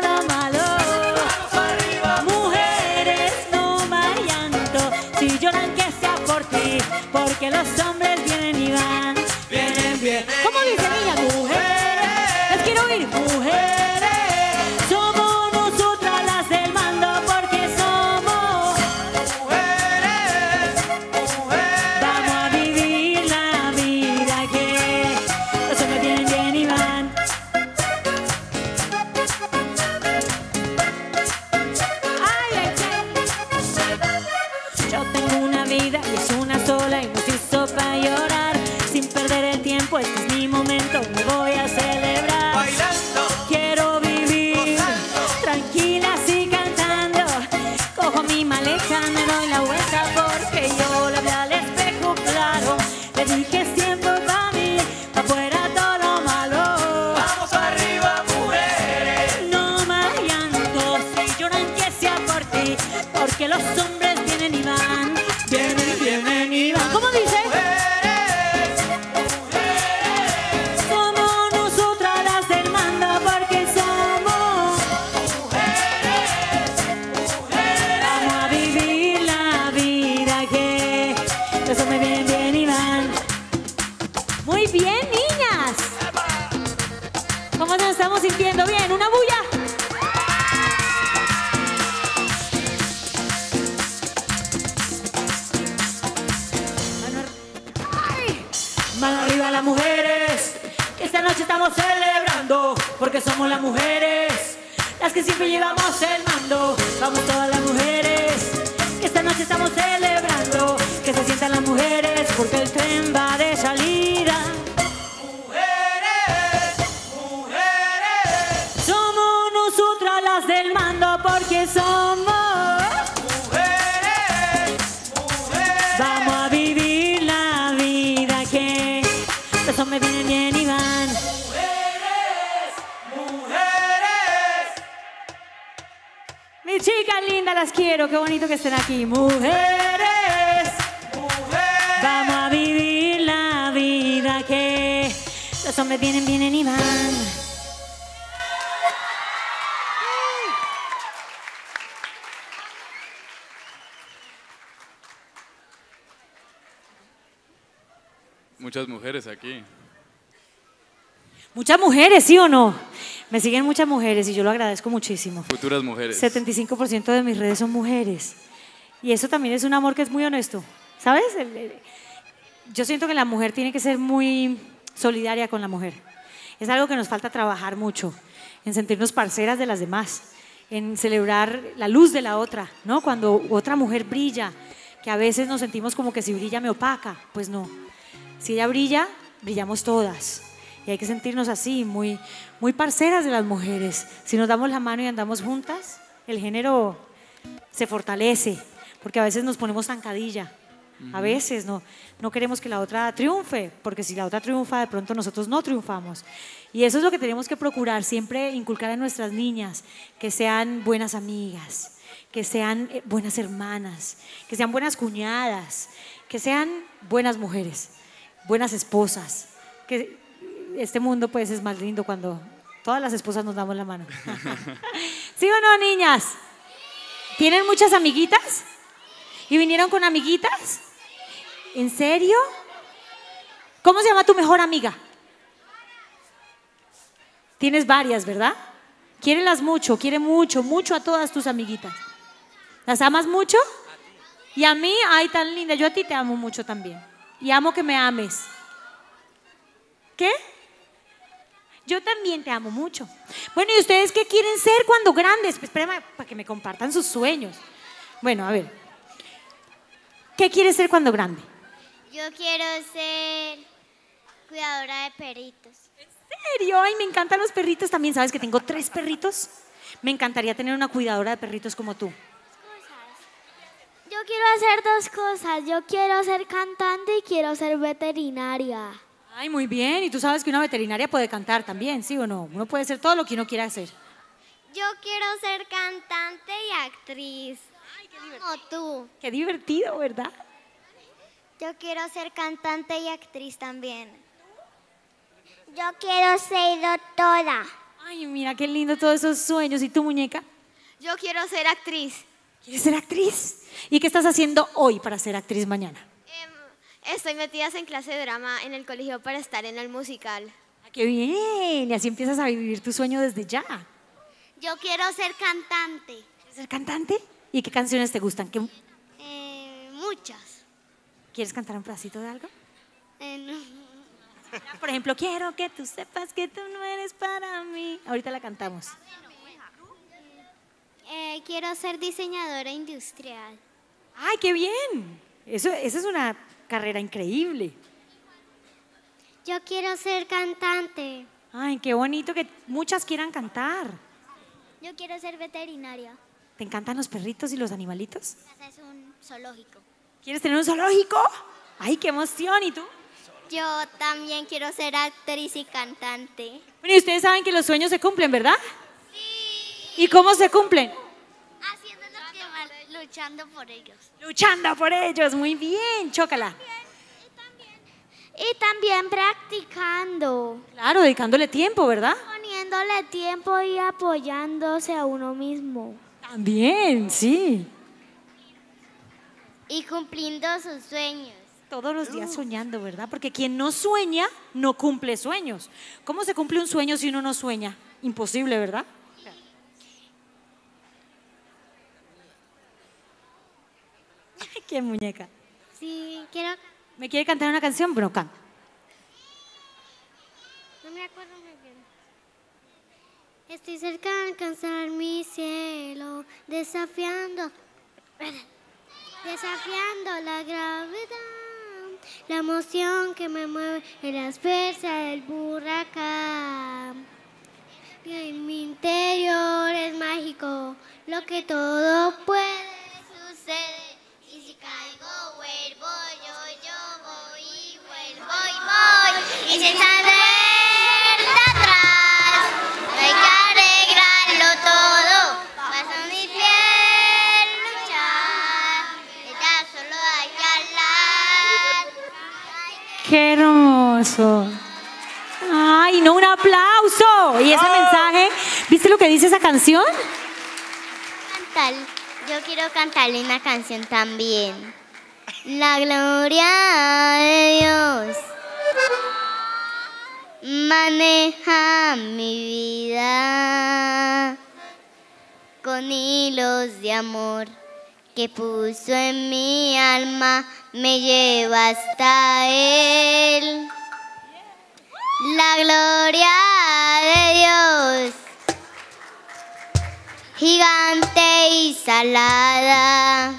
S3: Porque los hombres vienen y van, vienen, vienen. ¿Cómo dice niña? Mujeres, les quiero oír. Mujeres, somos nosotras las del mando porque somos mujeres, mujeres. Vamos a vivir la vida que los hombres vienen, vienen y van. Ay, ay, ay. Yo tengo una vida y es una sola y nos hizo para llorar. Sin perder el tiempo, este es mi momento, me voy a celebrar. Bailando, quiero vivir gozando, tranquila así cantando. Cojo mi maleta, me doy la vuelta porque yo le hablé al espejo claro. Le dije es tiempo para mí, pa' afuera todo lo malo. Vamos arriba, mujeres. No más llanto, si lloran que sea por ti, porque los hombres vienen y van. Vienen, vienen y van. ¿Cómo dice? Mujeres, mujeres. Somos nosotras las del mando porque somos mujeres, mujeres. Vamos a vivir la vida que los hombres vienen, vienen y van. Muy bien, niñas. ¿Cómo nos estamos sintiendo? Bien, una bulla. Mano arriba las mujeres, que esta noche estamos celebrando, porque somos las mujeres, las que siempre llevamos el mando. Vamos todas las mujeres, que esta noche estamos celebrando, que se sientan las mujeres, porque el tren va de salida. Mujeres, mujeres, somos nosotras las del mando, porque somos mujeres, mujeres. Vamos a vivir la vida que Mis chicas lindas, las quiero. Qué bonito que estén aquí. Mujeres, mujeres, vamos a vivir la vida que los hombres vienen, vienen y van.
S2: Muchas mujeres aquí.
S3: Muchas mujeres, ¿sí o no? Me siguen muchas mujeres y yo lo agradezco muchísimo.
S2: Futuras mujeres.
S3: setenta y cinco por ciento de mis redes son mujeres. Y eso también es un amor que es muy honesto, ¿sabes? El- el- Yo siento que la mujer tiene que ser muy solidaria con la mujer. Es algo que nos falta trabajar mucho, en sentirnos parceras de las demás, en celebrar la luz de la otra, ¿no? Cuando otra mujer brilla, que a veces nos sentimos como que si brilla me opaca, pues no. Si ella brilla, brillamos todas. Y hay que sentirnos así, muy, muy parceras de las mujeres. Si nos damos la mano y andamos juntas, el género se fortalece, porque a veces nos ponemos zancadilla. A veces no, no queremos que la otra triunfe, porque si la otra triunfa, de pronto nosotros no triunfamos. Y eso es lo que tenemos que procurar, siempre inculcar en nuestras niñas, que sean buenas amigas, que sean eh, buenas hermanas, que sean buenas cuñadas, que sean buenas mujeres, buenas esposas, que este mundo pues es más lindo cuando todas las esposas nos damos la mano. ¿Sí o no, niñas? ¿Tienen muchas amiguitas? ¿Y vinieron con amiguitas? ¿En serio? ¿Cómo se llama tu mejor amiga? Tienes varias, ¿verdad? Quiérelas mucho, quiere mucho, mucho a todas tus amiguitas. ¿Las amas mucho? Y a mí, ay, tan linda, yo a ti te amo mucho también. Y amo que me ames. ¿Qué? Yo también te amo mucho. Bueno, ¿y ustedes qué quieren ser cuando grandes? Pues espérame, para que me compartan sus sueños. Bueno, a ver. ¿Qué quieres ser cuando grande?
S4: Yo quiero ser cuidadora de perritos.
S3: ¿En serio? Ay, me encantan los perritos también. ¿Sabes que tengo tres perritos? Me encantaría tener una cuidadora de perritos como tú.
S4: Yo quiero hacer dos cosas. Yo quiero ser cantante y quiero ser veterinaria.
S3: Ay, muy bien. Y tú sabes que una veterinaria puede cantar también, ¿sí o no? Uno puede hacer todo lo que uno quiera hacer.
S4: Yo quiero ser cantante y actriz. Como tú.
S3: Qué divertido, ¿verdad?
S4: Yo quiero ser cantante y actriz también. Yo quiero ser doctora.
S3: Ay, mira qué lindo todos esos sueños. ¿Y tu muñeca?
S4: Yo quiero ser actriz.
S3: ¿Quieres ser actriz? ¿Y qué estás haciendo hoy para ser actriz mañana?
S4: Eh, estoy metida en clase de drama en el colegio para estar en el musical.
S3: Ah, ¡qué bien! Y así empiezas a vivir tu sueño desde ya.
S4: Yo quiero ser cantante.
S3: ¿Quieres ser cantante? ¿Y qué canciones te gustan? ¿Qué-
S4: Eh, muchas.
S3: ¿Quieres cantar un pedacito de algo?
S4: Eh, no.
S3: Por ejemplo, quiero que tú sepas que tú no eres para mí. Ahorita la cantamos.
S4: Eh, quiero ser diseñadora industrial.
S3: ¡Ay, qué bien! Eso, esa es una carrera increíble.
S4: Yo quiero ser cantante.
S3: Ay, qué bonito que muchas quieran cantar.
S4: Yo quiero ser veterinaria.
S3: ¿Te encantan los perritos y los animalitos?
S4: Es un zoológico.
S3: ¿Quieres tener un zoológico? ¡Ay, qué emoción! ¿Y tú?
S4: Yo también quiero ser actriz y cantante.
S3: Bueno, y ustedes saben que los sueños se cumplen, ¿verdad? Sí. ¿Y cómo se cumplen?
S4: Haciendo lo que van, luchando por ellos.
S3: Luchando por ellos. Muy bien, chócala.
S4: Y también practicando.
S3: Claro, dedicándole tiempo, ¿verdad?
S4: Poniéndole tiempo y apoyándose a uno mismo.
S3: También, sí.
S4: Y cumpliendo sus sueños.
S3: Todos los días soñando, ¿verdad? Porque quien no sueña, no cumple sueños. ¿Cómo se cumple un sueño si uno no sueña? Imposible, ¿verdad? ¿Qué muñeca?
S4: Sí, quiero...
S3: ¿Me quiere cantar una canción? Bueno, canta.
S4: No me acuerdo muy bien. Estoy cerca de alcanzar mi cielo, desafiando, desafiando la gravedad, la emoción que me mueve en las fuerzas del huracán. Y en mi interior es mágico, lo que todo puede suceder. Y si caigo, vuelvo, yo, yo voy y vuelvo y voy. Y sin saber de atrás, hay que arreglarlo todo. Paso mis pies
S3: hermoso. Ay, no, un aplauso. ¿Y ese mensaje? ¿Viste lo que dice esa canción?
S4: Cantar. Yo quiero cantarle una canción también. La gloria de Dios maneja mi vida con hilos de amor que puso en mi alma, me lleva hasta Él. La gloria de Dios, gigante y salada.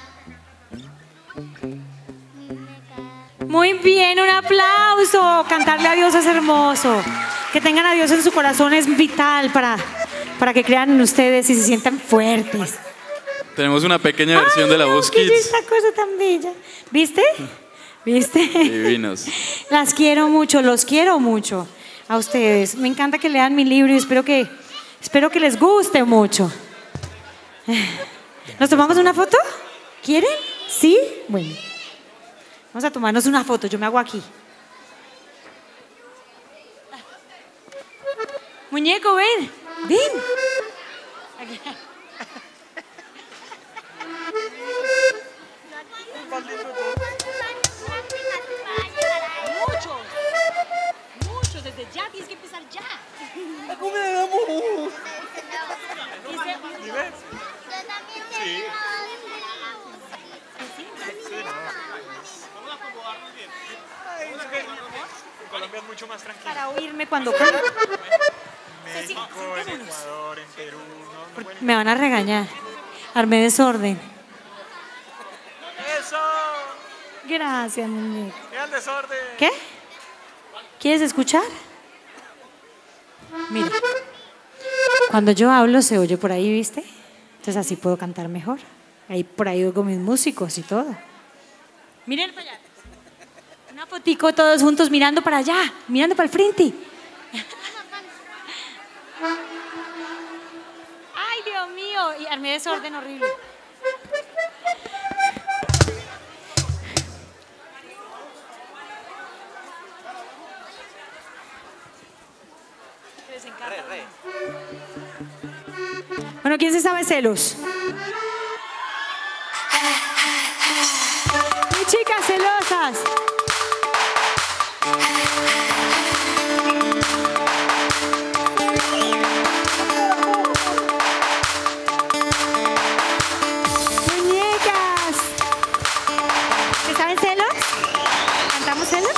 S3: Muy bien, un aplauso. Cantarle a Dios es hermoso. Que tengan a Dios en su corazón es vital para, para que crean en ustedes y se sientan fuertes.
S2: Tenemos una pequeña versión
S3: Ay,
S2: de la
S3: no,
S2: voz
S3: qué
S2: Kids.
S3: esta cosa tan bella. ¿Viste? ¿Viste?
S2: Divinos.
S3: Las quiero mucho, los quiero mucho a ustedes. Me encanta que lean mi libro y espero que, espero que les guste mucho. ¿Nos tomamos una foto? ¿Quieren? ¿Sí? Bueno. Vamos a tomarnos una foto, yo me hago aquí. Muñeco, ven, ven. Aquí. Mucho, mucho, desde ya, tienes que empezar ya.
S5: ¿Cómo me damos?
S4: Yo también tengo.
S5: En Colombia es mucho más tranquilo.
S3: Para oírme cuando canto.
S5: México, en Ecuador, en Perú. No, no pueden...
S3: Me van a regañar. Armé desorden.
S5: ¡Eso!
S3: Gracias, muñeco.
S5: ¡Mira el desorden!
S3: ¿Qué? ¿Quieres escuchar? Mira, cuando yo hablo se oye por ahí, ¿viste? Entonces así puedo cantar mejor. Ahí por ahí oigo mis músicos y todo. Miren para allá. Una fotico todos juntos mirando para allá, mirando para el frente. Ay, Dios mío, y armé desorden horrible. Bueno, ¿quién se sabe celos? Mis chicas celosas. Muñecas. ¿Se saben celos? ¿Cantamos celos?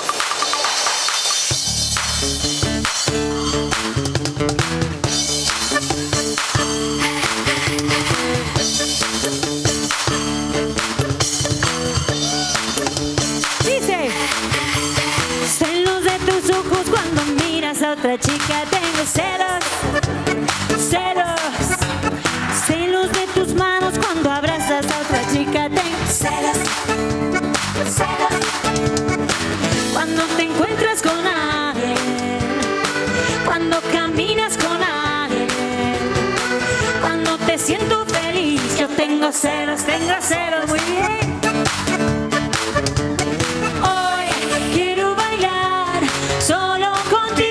S3: Dice, celos de tus ojos cuando miras a otra chica, tengo celos, celos, celos de tus manos cuando abrazas a otra chica, tengo celos, celos, cuando te encuentras con alguien, cuando caminas con alguien, cuando te siento feliz, yo tengo celos, tengo celos, muy bien. Quiero bailar solo contigo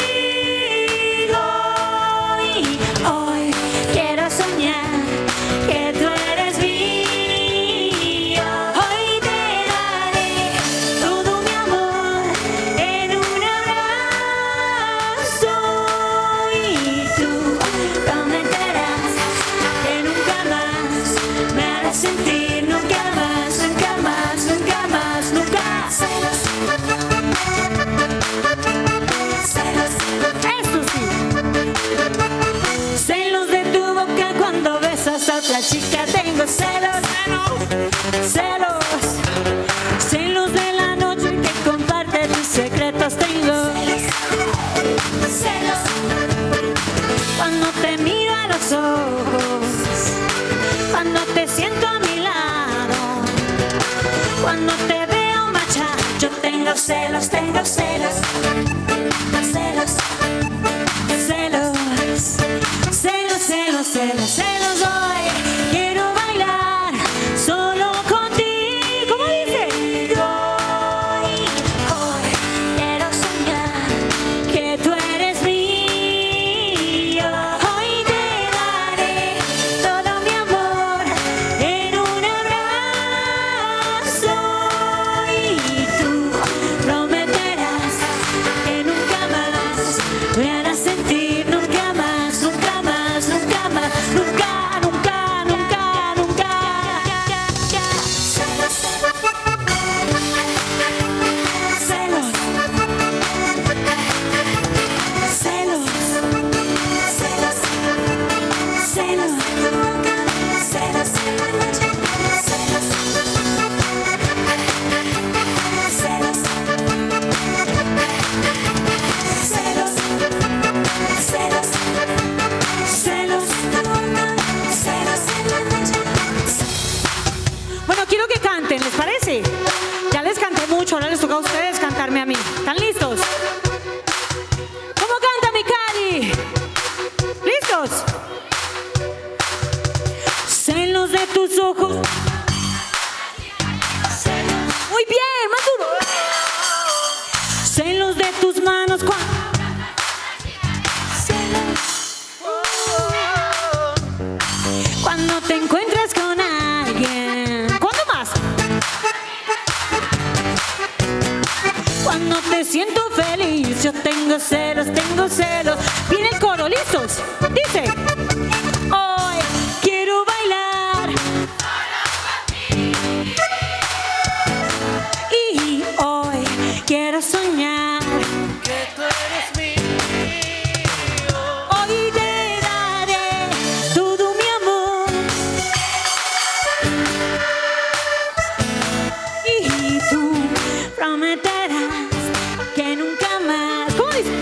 S3: y hoy quiero soñar que tú eres mío. Hoy te daré todo mi amor en un abrazo y tú prometerás que nunca más me harás sentir, nunca más, nunca más, nunca más, nunca celos. Celos, eso sí. Celos de tu boca cuando besas a otra chica, tengo celos, celos, celos de la noche que comparte tus secretos, tengo celos, cuando te miro a los ojos, cuando te siento a mi lado, cuando te veo marchar, yo tengo celos, tengo celos, celos, celos, celos, celos, celos, celos hoy. Quiero bailar solo contigo. ¿Cómo dice? Hoy, hoy quiero soñar Cuando te encuentras con alguien. ¿Cuándo más? Cuando te siento feliz, yo tengo celos, tengo celos. Viene el coro, ¿listos? Dice: hoy quiero bailar y hoy quiero soñar
S1: Que tú eres mío.
S3: Hoy te daré todo mi amor y tú prometerás que nunca más. ¿Cómo dice?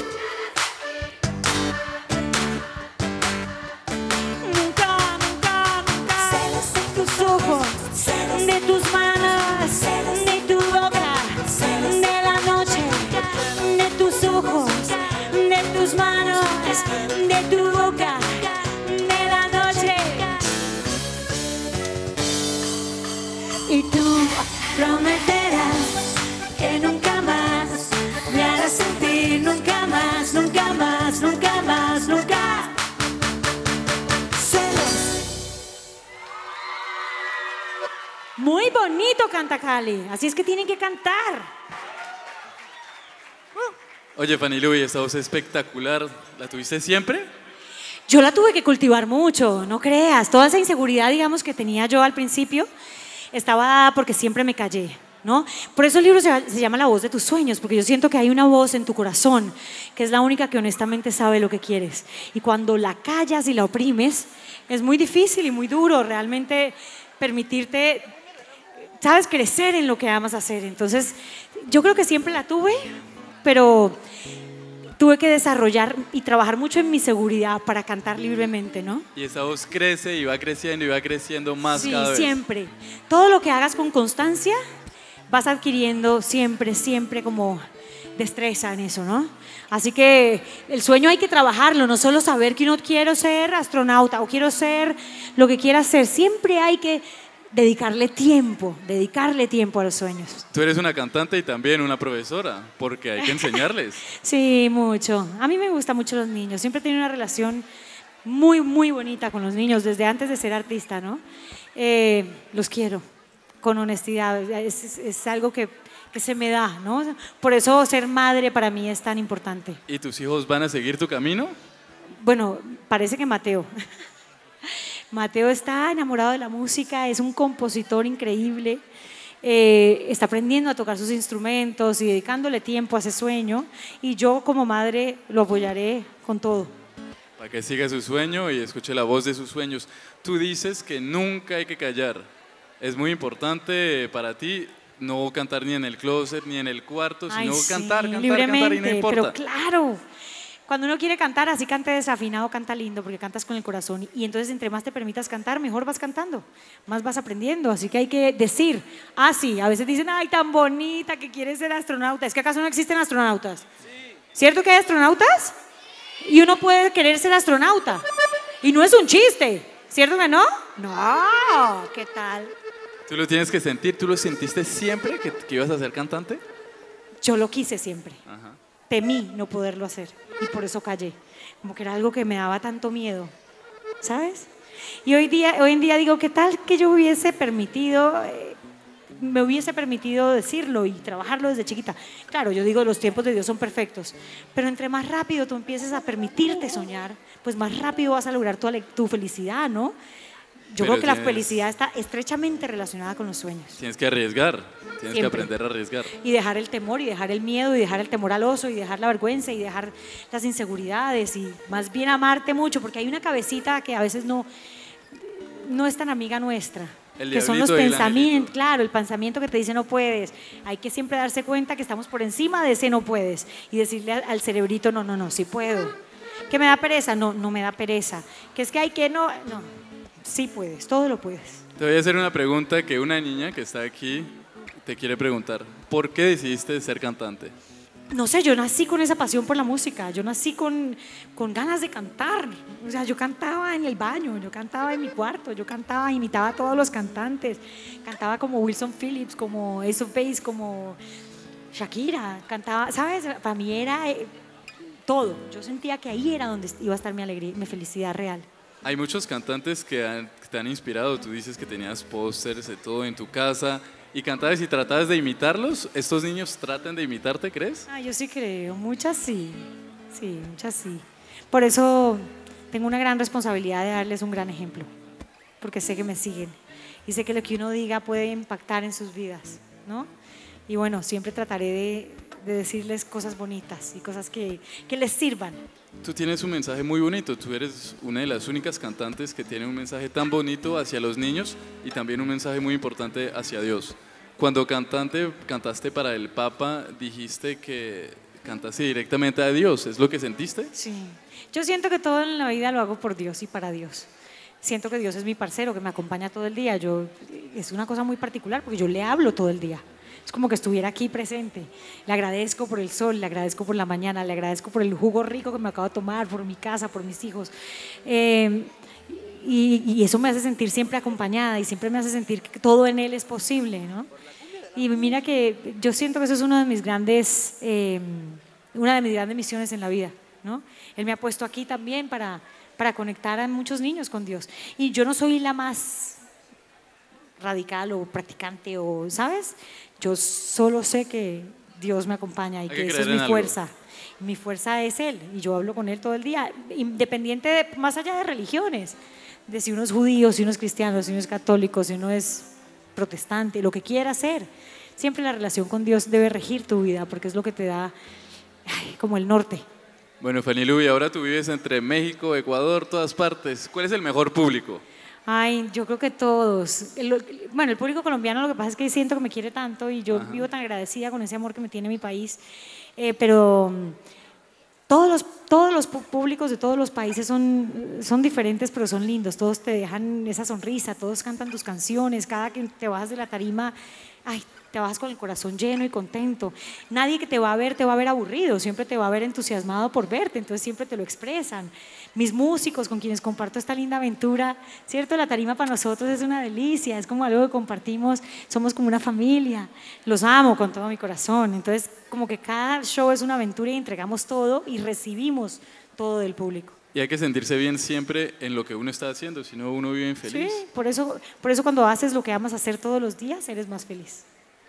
S3: Nunca, nunca, nunca. Celos de tus ojos, de tus manos, de tu boca, de la noche, de tus ojos, de tus manos, de tu boca, de la noche. Y tú prometerás que nunca más me harás sentir, nunca más, nunca más, nunca más, nunca. Celos. Muy bonito canta Cali, así es que tienen que cantar.
S2: Oye, Fanny Lu, esta voz espectacular, ¿la tuviste siempre?
S3: Yo la tuve que cultivar mucho, no creas. Toda esa inseguridad, digamos, que tenía yo al principio, estaba dada porque siempre me callé, ¿no? Por eso el libro se, se llama La voz de tus sueños, porque yo siento que hay una voz en tu corazón que es la única que honestamente sabe lo que quieres. Y cuando la callas y la oprimes, es muy difícil y muy duro realmente permitirte, sabes, crecer en lo que amas hacer. Entonces, yo creo que siempre la tuve, pero tuve que desarrollar y trabajar mucho en mi seguridad para cantar libremente, ¿no?
S2: Y esa voz crece y va creciendo y va creciendo más
S3: Sí,
S2: cada vez.
S3: siempre. Todo lo que hagas con constancia, vas adquiriendo siempre, siempre como destreza en eso, ¿no? Así que el sueño hay que trabajarlo, no solo saber que uno quiero ser astronauta o quiero ser lo que quiera ser, siempre hay que dedicarle tiempo, dedicarle tiempo a los sueños.
S2: Tú eres una cantante y también una profesora, porque hay que enseñarles.
S3: Sí, mucho. A mí me gustan mucho los niños. Siempre he tenido una relación muy, muy bonita con los niños, desde antes de ser artista, ¿no? Eh, los quiero, con honestidad. Es, es, es algo que, que se me da, ¿no? Por eso ser madre para mí es tan importante.
S2: ¿Y tus hijos van a seguir tu camino?
S3: Bueno, parece que Mateo. Mateo está enamorado de la música, es un compositor increíble, eh, está aprendiendo a tocar sus instrumentos y dedicándole tiempo a ese sueño, y yo como madre lo apoyaré con todo.
S2: Para que siga su sueño y escuche la voz de sus sueños. Tú dices que nunca hay que callar. Es muy importante para ti no cantar ni en el closet ni en el cuarto,
S3: Ay,
S2: sino
S3: sí,
S2: cantar, cantar,
S3: libremente,
S2: cantar y no importa.
S3: pero claro. Cuando uno quiere cantar, así cante desafinado, canta lindo, porque cantas con el corazón. Y entonces, entre más te permitas cantar, mejor vas cantando, más vas aprendiendo. Así que hay que decir, ah, sí, a veces dicen, ay, tan bonita que quieres ser astronauta. ¿Es que acaso no existen astronautas? Sí. ¿Cierto que hay astronautas? Y uno puede querer ser astronauta. Y no es un chiste, ¿cierto que no? No, ¿qué tal?
S2: Tú lo tienes que sentir, ¿tú lo sentiste siempre que, que ibas a ser cantante?
S3: Yo lo quise siempre.
S2: Ajá.
S3: Temí no poderlo hacer y por eso callé, como que era algo que me daba tanto miedo, ¿sabes? Y hoy, día, hoy en día digo, ¿qué tal que yo hubiese permitido, eh, me hubiese permitido decirlo y trabajarlo desde chiquita? Claro, yo digo, los tiempos de Dios son perfectos, pero entre más rápido tú empieces a permitirte soñar, pues más rápido vas a lograr tu, tu felicidad, ¿no? Yo
S2: Pero
S3: creo que la
S2: tienes-
S3: felicidad está estrechamente relacionada con los sueños.
S2: Tienes que arriesgar, tienes que
S3: Siempre.
S2: aprender a arriesgar.
S3: Y dejar el temor, y dejar el miedo, y dejar el temor al oso, y dejar la vergüenza, y dejar las inseguridades, y más bien amarte mucho, porque hay una cabecita que a veces no, no es tan amiga nuestra.
S2: El
S3: Que son los
S2: diablito y el
S3: pensamientos,
S2: angelito.
S3: claro, el pensamiento que te dice no puedes. Hay que siempre darse cuenta que estamos por encima de ese no puedes, y decirle al, al cerebrito, no, no, no, sí puedo. ¿Que me da pereza? No, no me da pereza. ¿Que es que hay que no? No. Sí puedes, todo lo puedes.
S2: Te voy a hacer una pregunta que una niña que está aquí te quiere preguntar. ¿Por qué decidiste ser cantante?
S3: No sé, yo nací con esa pasión por la música, yo nací con, con ganas de cantar. O sea, yo cantaba en el baño, yo cantaba en mi cuarto, yo cantaba, imitaba a todos los cantantes. Cantaba como Wilson Phillips, como Ace of Base, como Shakira. Cantaba, ¿sabes? Para mí era eh, todo. Yo sentía que ahí era donde iba a estar mi alegría, mi felicidad real.
S2: Hay muchos cantantes que, han- que te han inspirado. Tú dices que tenías pósters de todo en tu casa y cantabas y tratabas de imitarlos. ¿Estos niños tratan de imitarte, crees?
S3: Ah, yo sí creo, muchas sí, sí, muchas sí. Por eso tengo una gran responsabilidad de darles un gran ejemplo, porque sé que me siguen y sé que lo que uno diga puede impactar en sus vidas, ¿no? Y bueno, siempre trataré de, de decirles cosas bonitas y cosas que, que les sirvan.
S2: Tú tienes un mensaje muy bonito. Tú eres una de las únicas cantantes que tiene un mensaje tan bonito hacia los niños y también un mensaje muy importante hacia Dios. Cuando cantante, cantaste para el Papa, dijiste que cantaste directamente a Dios. ¿Es lo que sentiste?
S3: Sí, yo siento que todo en la vida lo hago por Dios y para Dios. Siento que Dios es mi parcero, que me acompaña todo el día. Yo, es una cosa muy particular porque yo le hablo todo el día. Es como que estuviera aquí presente. Le agradezco por el sol, le agradezco por la mañana, le agradezco por el jugo rico que me acabo de tomar, por mi casa, por mis hijos. Eh, y, y eso me hace sentir siempre acompañada y siempre me hace sentir que todo en Él es posible, ¿no? Y mira que yo siento que eso es uno de mis grandes, eh, una de mis grandes misiones en la vida, ¿no? Él me ha puesto aquí también para, para conectar a muchos niños con Dios. Y yo no soy la más radical o practicante, o, ¿sabes? Yo solo sé que Dios me acompaña y
S2: Hay
S3: que,
S2: que
S3: esa es
S2: creer
S3: mi
S2: en
S3: fuerza. Mi fuerza es Él y yo hablo con Él todo el día, independiente de, más allá de religiones, de si uno es judío, si uno es cristiano, si uno es católico, si uno es protestante, lo que quiera hacer. Siempre la relación con Dios debe regir tu vida porque es lo que te da ay, como el norte.
S2: Bueno, Fanny Lu, y ahora tú vives entre México, Ecuador, todas partes. ¿Cuál es el mejor público?
S3: Ay, yo creo que todos. El- bueno, el público colombiano lo que pasa es que siento que me quiere tanto y yo
S2: Ajá.
S3: vivo tan agradecida con ese amor que me tiene mi país. Eh, pero mm, todos los, todos los pu- públicos de todos los países son, son diferentes, pero son lindos. Todos te dejan esa sonrisa, todos cantan tus canciones. Cada que te bajas de la tarima, ay, te bajas con el corazón lleno y contento. Nadie que te va a ver te va a ver aburrido, siempre te va a ver entusiasmado por verte, entonces siempre te lo expresan. Mis músicos con quienes comparto esta linda aventura, ¿cierto? La tarima para nosotros es una delicia, es como algo que compartimos, somos como una familia, los amo con todo mi corazón, entonces como que cada show es una aventura y entregamos todo y recibimos todo del público.
S2: Y hay que sentirse bien siempre en lo que uno está haciendo, si no uno vive infeliz.
S3: Sí, por eso, por eso cuando haces lo que amas hacer todos los días, eres más feliz.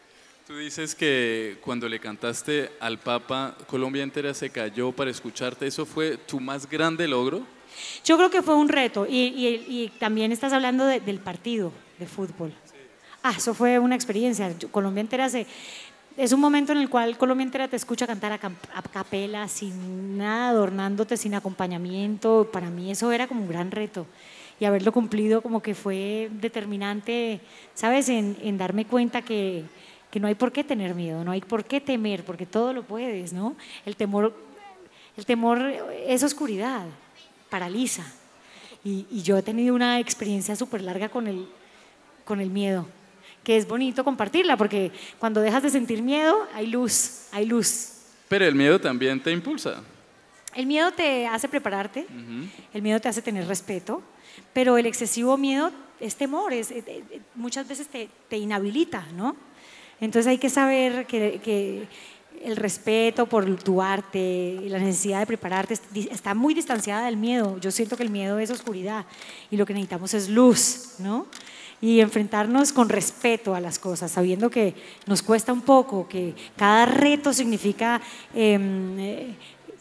S2: Tú dices que cuando le cantaste al Papa, Colombia entera se cayó para escucharte. ¿Eso fue tu más grande logro?
S3: Yo creo que fue un reto y, y- y también estás hablando de- del partido de fútbol. Ah, eso fue una experiencia. Yo- Colombia entera se... Es un momento en el cual Colombia entera te escucha cantar a, cam- a capela, sin nada adornándote, sin acompañamiento. Para mí eso era como un gran reto. Y haberlo cumplido como que fue determinante, ¿sabes? En, en darme cuenta que, que no hay por qué tener miedo, no hay por qué temer, porque todo lo puedes, ¿no? El temor, el temor es oscuridad, paraliza. Y, y yo he tenido una experiencia súper larga con el, con el miedo, que es bonito compartirla, porque cuando dejas de sentir miedo, hay luz, hay luz.
S2: Pero el miedo también te impulsa.
S3: El miedo te hace prepararte,
S2: Ujú.
S3: el miedo te hace tener respeto, pero el excesivo miedo es temor, es, es- es- muchas veces te, te inhabilita, ¿no? Entonces hay que saber que, que el respeto por tu arte y la necesidad de prepararte est- di- está muy distanciada del miedo. Yo siento que el miedo es oscuridad y lo que necesitamos es luz, ¿no? Y enfrentarnos con respeto a las cosas, sabiendo que nos cuesta un poco, que cada reto significa, em, eh,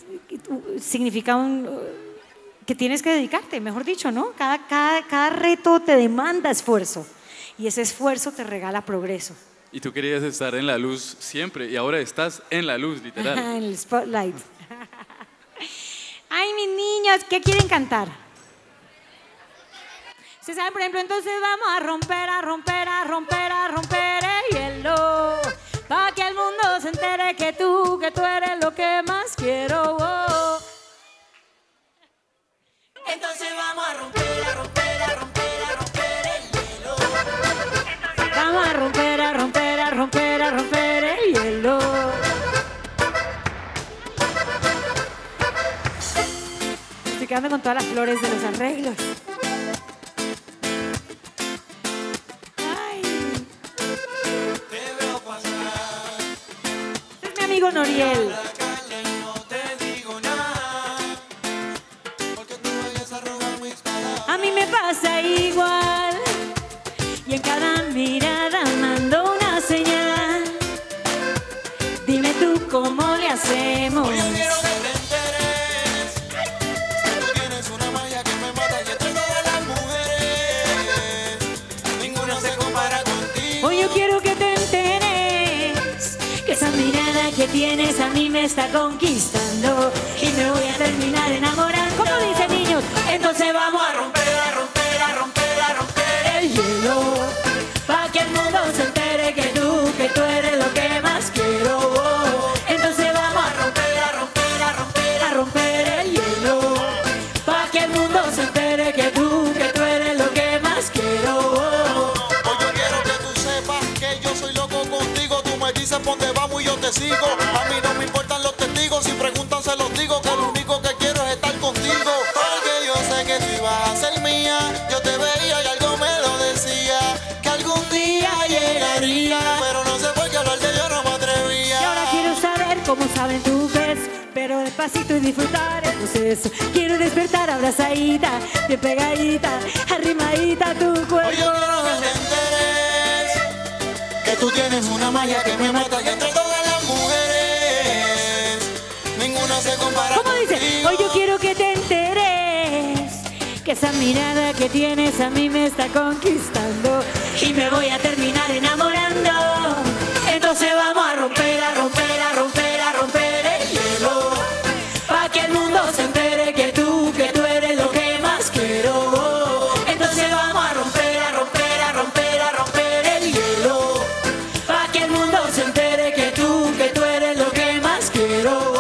S3: significa un, que tienes que dedicarte, mejor dicho, ¿no? Cada, cada, cada reto te demanda esfuerzo y ese esfuerzo te regala progreso.
S2: Y tú querías estar en la luz siempre y ahora estás en la luz, literal.
S3: En el spotlight. Ay, mis niños, ¿qué quieren cantar? Ustedes saben, por ejemplo, entonces vamos a romper, a romper, a romper, a romper el hielo. Pa' que el mundo se entere que tú, que tú eres lo que más quiero. Oh.
S1: Entonces vamos a romper, a romper, a romper, a romper el hielo.
S3: Vamos a romper, a romper, a romper, a romper el hielo. Estoy quedando con todas las flores de los arreglos. Ay.
S1: Te veo pasar,
S3: Este es mi amigo Noriel.
S1: la calle y no te digo nada.
S3: que tienes a mí me está conquistando y me voy a terminar enamorando. ¿Cómo dicen niños? Entonces vamos a romper, a romper, a romper, a romper el hielo, pa' que el mundo se entere que tú, que tú eres lo que más quiero. Entonces vamos a romper, a romper, a romper, a romper el hielo, pa' que el mundo se entere que tú, que tú eres lo que más quiero.
S6: Hoy yo quiero que tú sepas que yo soy loco contigo. Tú me dices por dónde vamos y yo te sigo. A mí no me importan los testigos, si preguntan se los digo, que lo único que quiero es estar contigo. Porque yo sé que tú ibas a ser mía. Yo te veía y algo me lo decía, que algún día llegaría, pero no sé por qué hablar de yo no me atrevía.
S3: Y ahora quiero saber cómo saben tus besos, pero despacito y disfrutar el proceso. Quiero despertar abrazadita, de pegadita, arrimadita a tu cuerpo.
S6: Hoy yo quiero que te enteres que tú tienes una magia que me mata, y entre todas las mujeres ninguna se compara.
S3: ¿Cómo dice?
S6: contigo.
S3: Hoy yo quiero que te enteres que esa mirada que tienes a mí me está conquistando y me voy a terminar enamorando. Entonces vamos a romper, a romper, a romper, a romper el hielo, pa' que el mundo se entere que tú, que tú eres lo que más quiero. Entonces vamos a romper, a romper, a romper, a romper el hielo, pa' que el mundo se entere que tú, que tú eres lo que más quiero.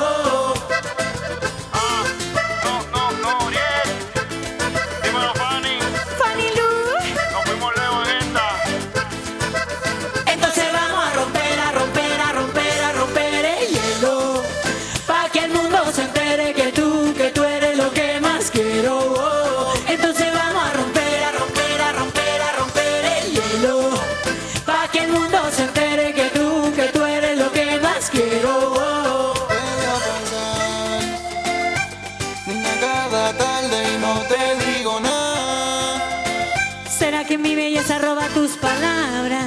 S5: Ah, no, no, no, Uriel. Dímelo, Fanny.
S3: Fanny Lu.
S5: Nos fuimos lejos en esta.
S3: Entonces vamos a romper, a romper, a romper, a romper el hielo, pa' que el mundo se entere que tú, que tú eres lo que más quiero. Entonces vamos a romper, a romper, a romper, a romper el hielo, pa' que el mundo se entere que tú, que tú eres lo que más quiero.
S6: Puedo pasar, niña, cada tarde y no te digo nada.
S3: ¿Será que mi belleza roba tus palabras?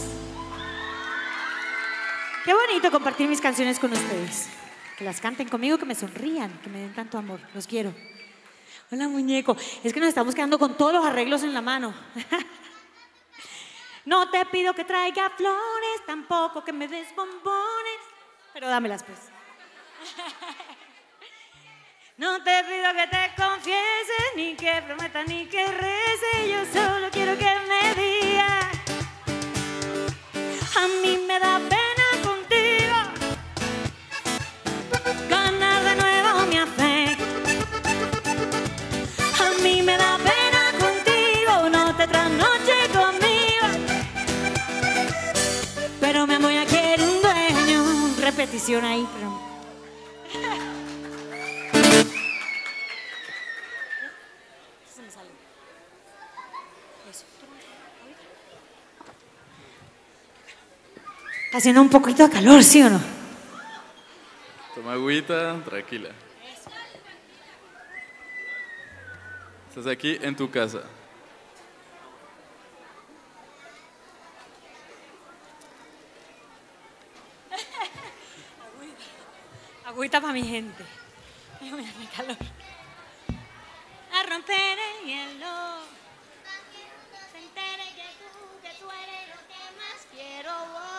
S3: Qué bonito compartir mis canciones con ustedes. Que las canten conmigo, que me sonrían, que me den tanto amor. Los quiero. Hola, muñeco. Es que nos estamos quedando con todos los arreglos en la mano. No te pido que traiga flores, tampoco que me des bombones, pero dámelas pues. No te pido que te confieses, ni que prometas, ni que reces. Yo solo quiero que me digas. A mí me da pena contigo ganar de nuevo mi afecto. A mí me da pena contigo, noche tras noche conmigo. Pero me voy a querer un dueño. Repetición ahí, pero... Se me sale. Eso. Está haciendo un poquito de calor, ¿sí o no?
S2: Toma agüita, tranquila. Estás aquí en tu casa.
S3: Agüita para mi gente. Ay, mira qué calor. A romper el hielo. Se entere que tú, que tú eres lo que más quiero.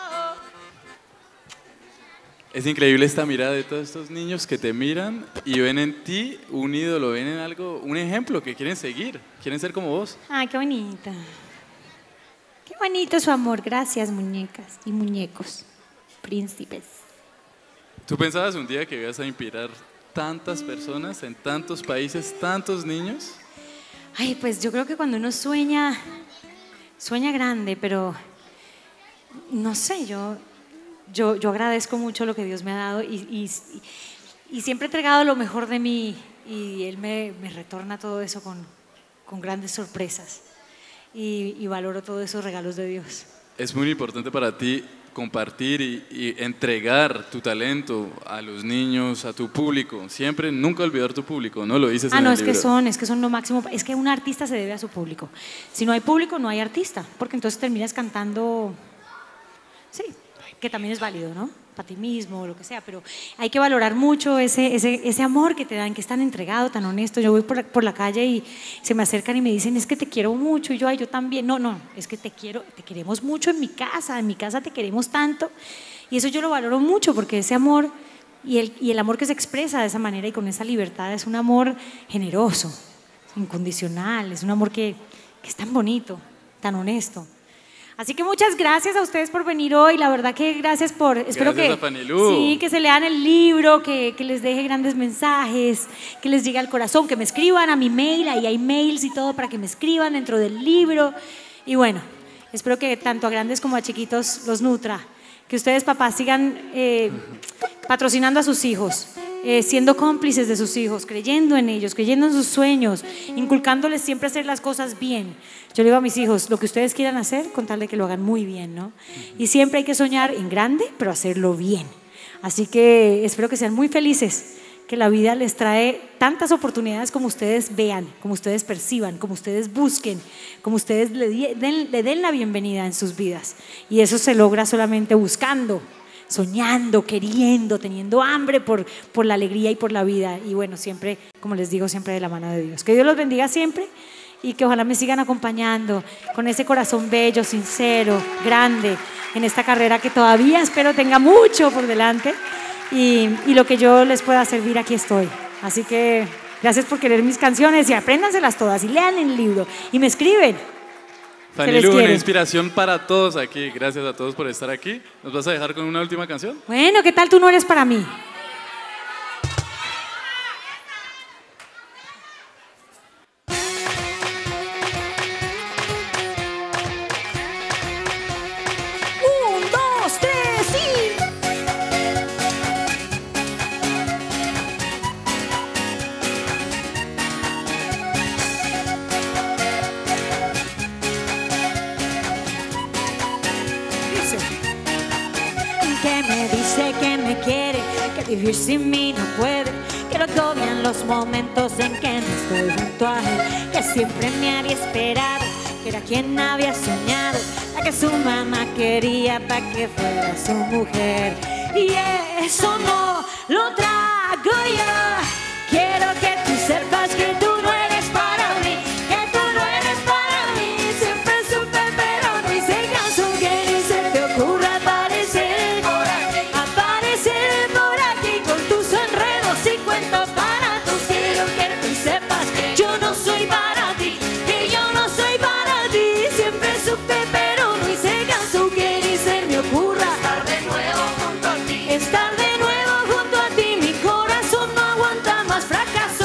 S2: Es increíble esta mirada de todos estos niños que te miran y ven en ti un ídolo, ven en algo, un ejemplo que quieren seguir, quieren ser como vos.
S3: Ay, qué bonita. Qué bonito su amor. Gracias, muñecas y muñecos, príncipes.
S2: ¿Tú pensabas un día que ibas a inspirar tantas personas en tantos países, tantos niños?
S3: Ay, pues yo creo que cuando uno sueña, sueña grande, pero no sé, yo, yo, yo agradezco mucho lo que Dios me ha dado y, y, y siempre he entregado lo mejor de mí y Él me, me retorna todo eso con, con grandes sorpresas y, y valoro todos esos regalos de Dios.
S2: Es muy importante para ti compartir y, y entregar tu talento a los niños, a tu público. Siempre, nunca olvidar tu público, ¿no? Lo dices
S3: Ah,
S2: en
S3: no,
S2: el
S3: es
S2: libro.
S3: que son, es que son lo máximo. Es que un artista se debe a su público. Si no hay público, no hay artista, porque entonces terminas cantando. Sí. que también es válido, ¿no? Para ti mismo, lo que sea, pero hay que valorar mucho ese, ese, ese amor que te dan, que es tan entregado, tan honesto. Yo voy por la, por la calle y se me acercan y me dicen, es que te quiero mucho, y yo, ay, yo también. No, no, es que te quiero, te queremos mucho en mi casa, en mi casa te queremos tanto, y eso yo lo valoro mucho, porque ese amor y el, y el amor que se expresa de esa manera y con esa libertad es un amor generoso, incondicional, es un amor que, que es tan bonito, tan honesto. Así que muchas gracias a ustedes por venir hoy, la verdad que gracias por, espero
S2: gracias
S3: que,
S2: a Fanilú.
S3: sí, que se lean el libro, que, que les deje grandes mensajes, que les llegue al corazón, que me escriban a mi mail, ahí hay mails y todo para que me escriban dentro del libro, y bueno, espero que tanto a grandes como a chiquitos los nutra, que ustedes papás sigan eh, patrocinando a sus hijos, eh, siendo cómplices de sus hijos, creyendo en ellos, creyendo en sus sueños, inculcándoles siempre hacer las cosas bien. Yo le digo a mis hijos, lo que ustedes quieran hacer, con tal de que lo hagan muy bien, ¿no? Y siempre hay que soñar en grande, pero hacerlo bien. Así que espero que sean muy felices, que la vida les trae tantas oportunidades como ustedes vean, como ustedes perciban, como ustedes busquen, como ustedes le den, le den la bienvenida en sus vidas. Y eso se logra solamente buscando, soñando, queriendo, teniendo hambre por, por la alegría y por la vida. Y bueno, siempre, como les digo, siempre de la mano de Dios. Que Dios los bendiga siempre y que ojalá me sigan acompañando con ese corazón bello, sincero, grande, en esta carrera que todavía espero tenga mucho por delante. Y, y lo que yo les pueda servir, aquí estoy. Así que gracias por querer mis canciones y apréndanselas todas y lean el libro y me escriben.
S2: Fanilú, una inspiración para todos aquí. Gracias a todos por estar aquí. ¿Nos vas a dejar con una última canción?
S3: Bueno, ¿qué tal Tú no eres para mí? Un, dos, tres, sí. Que me dice que me quiere, que vivir sin mí no puede, que lo odian los momentos en que no estoy junto a él, que siempre me había esperado, que era quien había soñado, la que su mamá quería para que fuera su mujer. Y eso no lo trago yo. Quiero que tú sepas que tú no eres para mí, que tú no eres para mí. Siempre supe, pero no hice caso, que ni se te ocurra aparecer por aquí, aparecer por aquí con tus enredos y cuentos baratos. Quiero que tú sepas que yo no soy para ti, que yo no soy para ti. Siempre supe, pero no hice caso, que ni se me ocurra estar de nuevo junto a ti, estar de nuevo junto a ti. Mi corazón no aguanta más fracaso.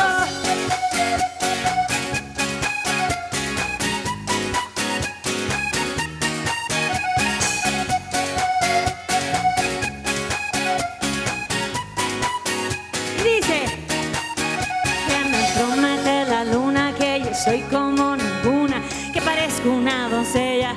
S3: Y dice que me promete la luna que yo soy como ninguna, que parezco una doncella,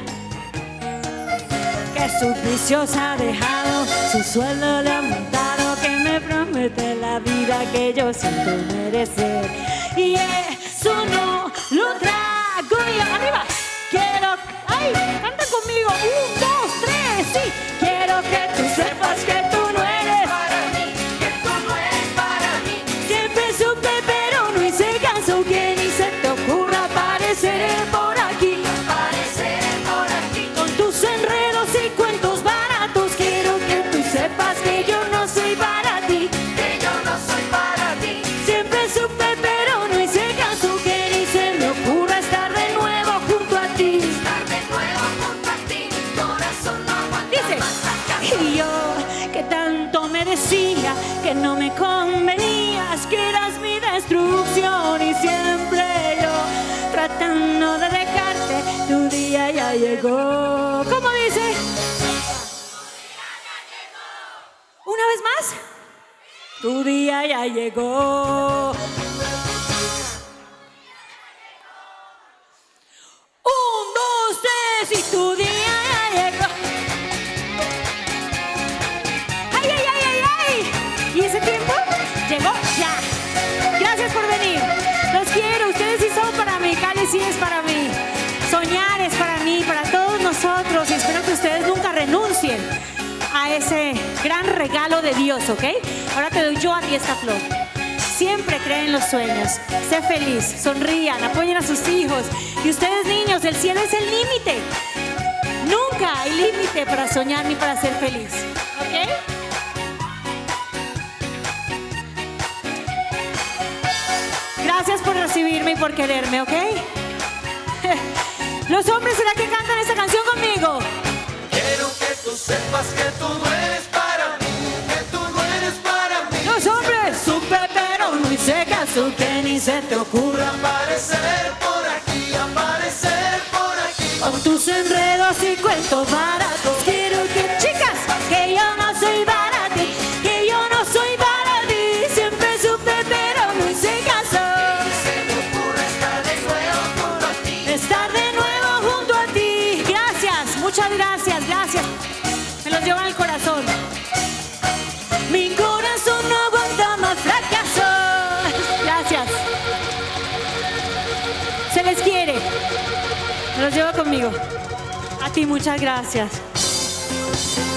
S3: que su viciosa ha dejado, su sueldo le ha montado, que me promete la vida que yo siento merecer. Y eso no lo trago yo. Arriba. Quiero, ay, canta conmigo. Un, dos, tres, sí. Quiero que tú sepas que tú no eres para mí, que tú no eres para mí. Siempre supe, pero no hice caso, que ni se te ocurra aparecer por aquí, aparecer por aquí con tus enredos y cuentos baratos. Quiero que tú sepas que yo no soy para ti, que yo no soy para ti. Siempre supe, pero no hice caso, que ni se me ocurra estar de nuevo junto a ti, estar de nuevo junto a ti. Mi corazón no aguanta. Dice, más fracaso. Y yo que tanto me decía que no me convenías, que eras mi destrucción, y siempre yo tratando de dejarte, tu día ya llegó. ¿Cómo dice? Una vez más. Tu día ya llegó. Un, dos, tres, y tu día ya llegó. ¡Ay, ay, ay, ay, ay! ¿Y ese tiempo? Llegó ya. Gracias por venir. Los quiero. Ustedes sí son para mí. Cali sí es para mí. Soñar es para mí, para todos nosotros. Y espero que ustedes nunca renuncien a a ese gran regalo de Dios, ¿ok? Ahora te doy yo a ti esta flor. Siempre creen en los sueños. Sé feliz, sonrían, apoyen a sus hijos. Y ustedes, niños, el cielo es el límite. Nunca hay límite para soñar ni para ser feliz, ¿ok? Gracias por recibirme y por quererme, ¿ok? Los hombres, ¿será que cantan esta canción conmigo?
S7: Quiero que tú sepas que tú no eres para mí, que tú no eres para mí.
S3: Los hombres, supe pero no hice caso, que ni se te ocurra
S7: Aparecer por aquí, aparecer por aquí.
S3: con tus enredos y cuentos baratos. Quiero que, chicas, que yo no soy para ti, que yo no soy para ti. Siempre supe pero no hice caso.
S7: Se me ocurre estar de nuevo junto a ti.
S3: Estar de nuevo junto a ti. Gracias, muchas gracias, gracias. Me los llevo en el corazón. Mi corazón no aguanta más fracaso. Gracias. Se les quiere. Me los llevo conmigo. A ti, muchas gracias.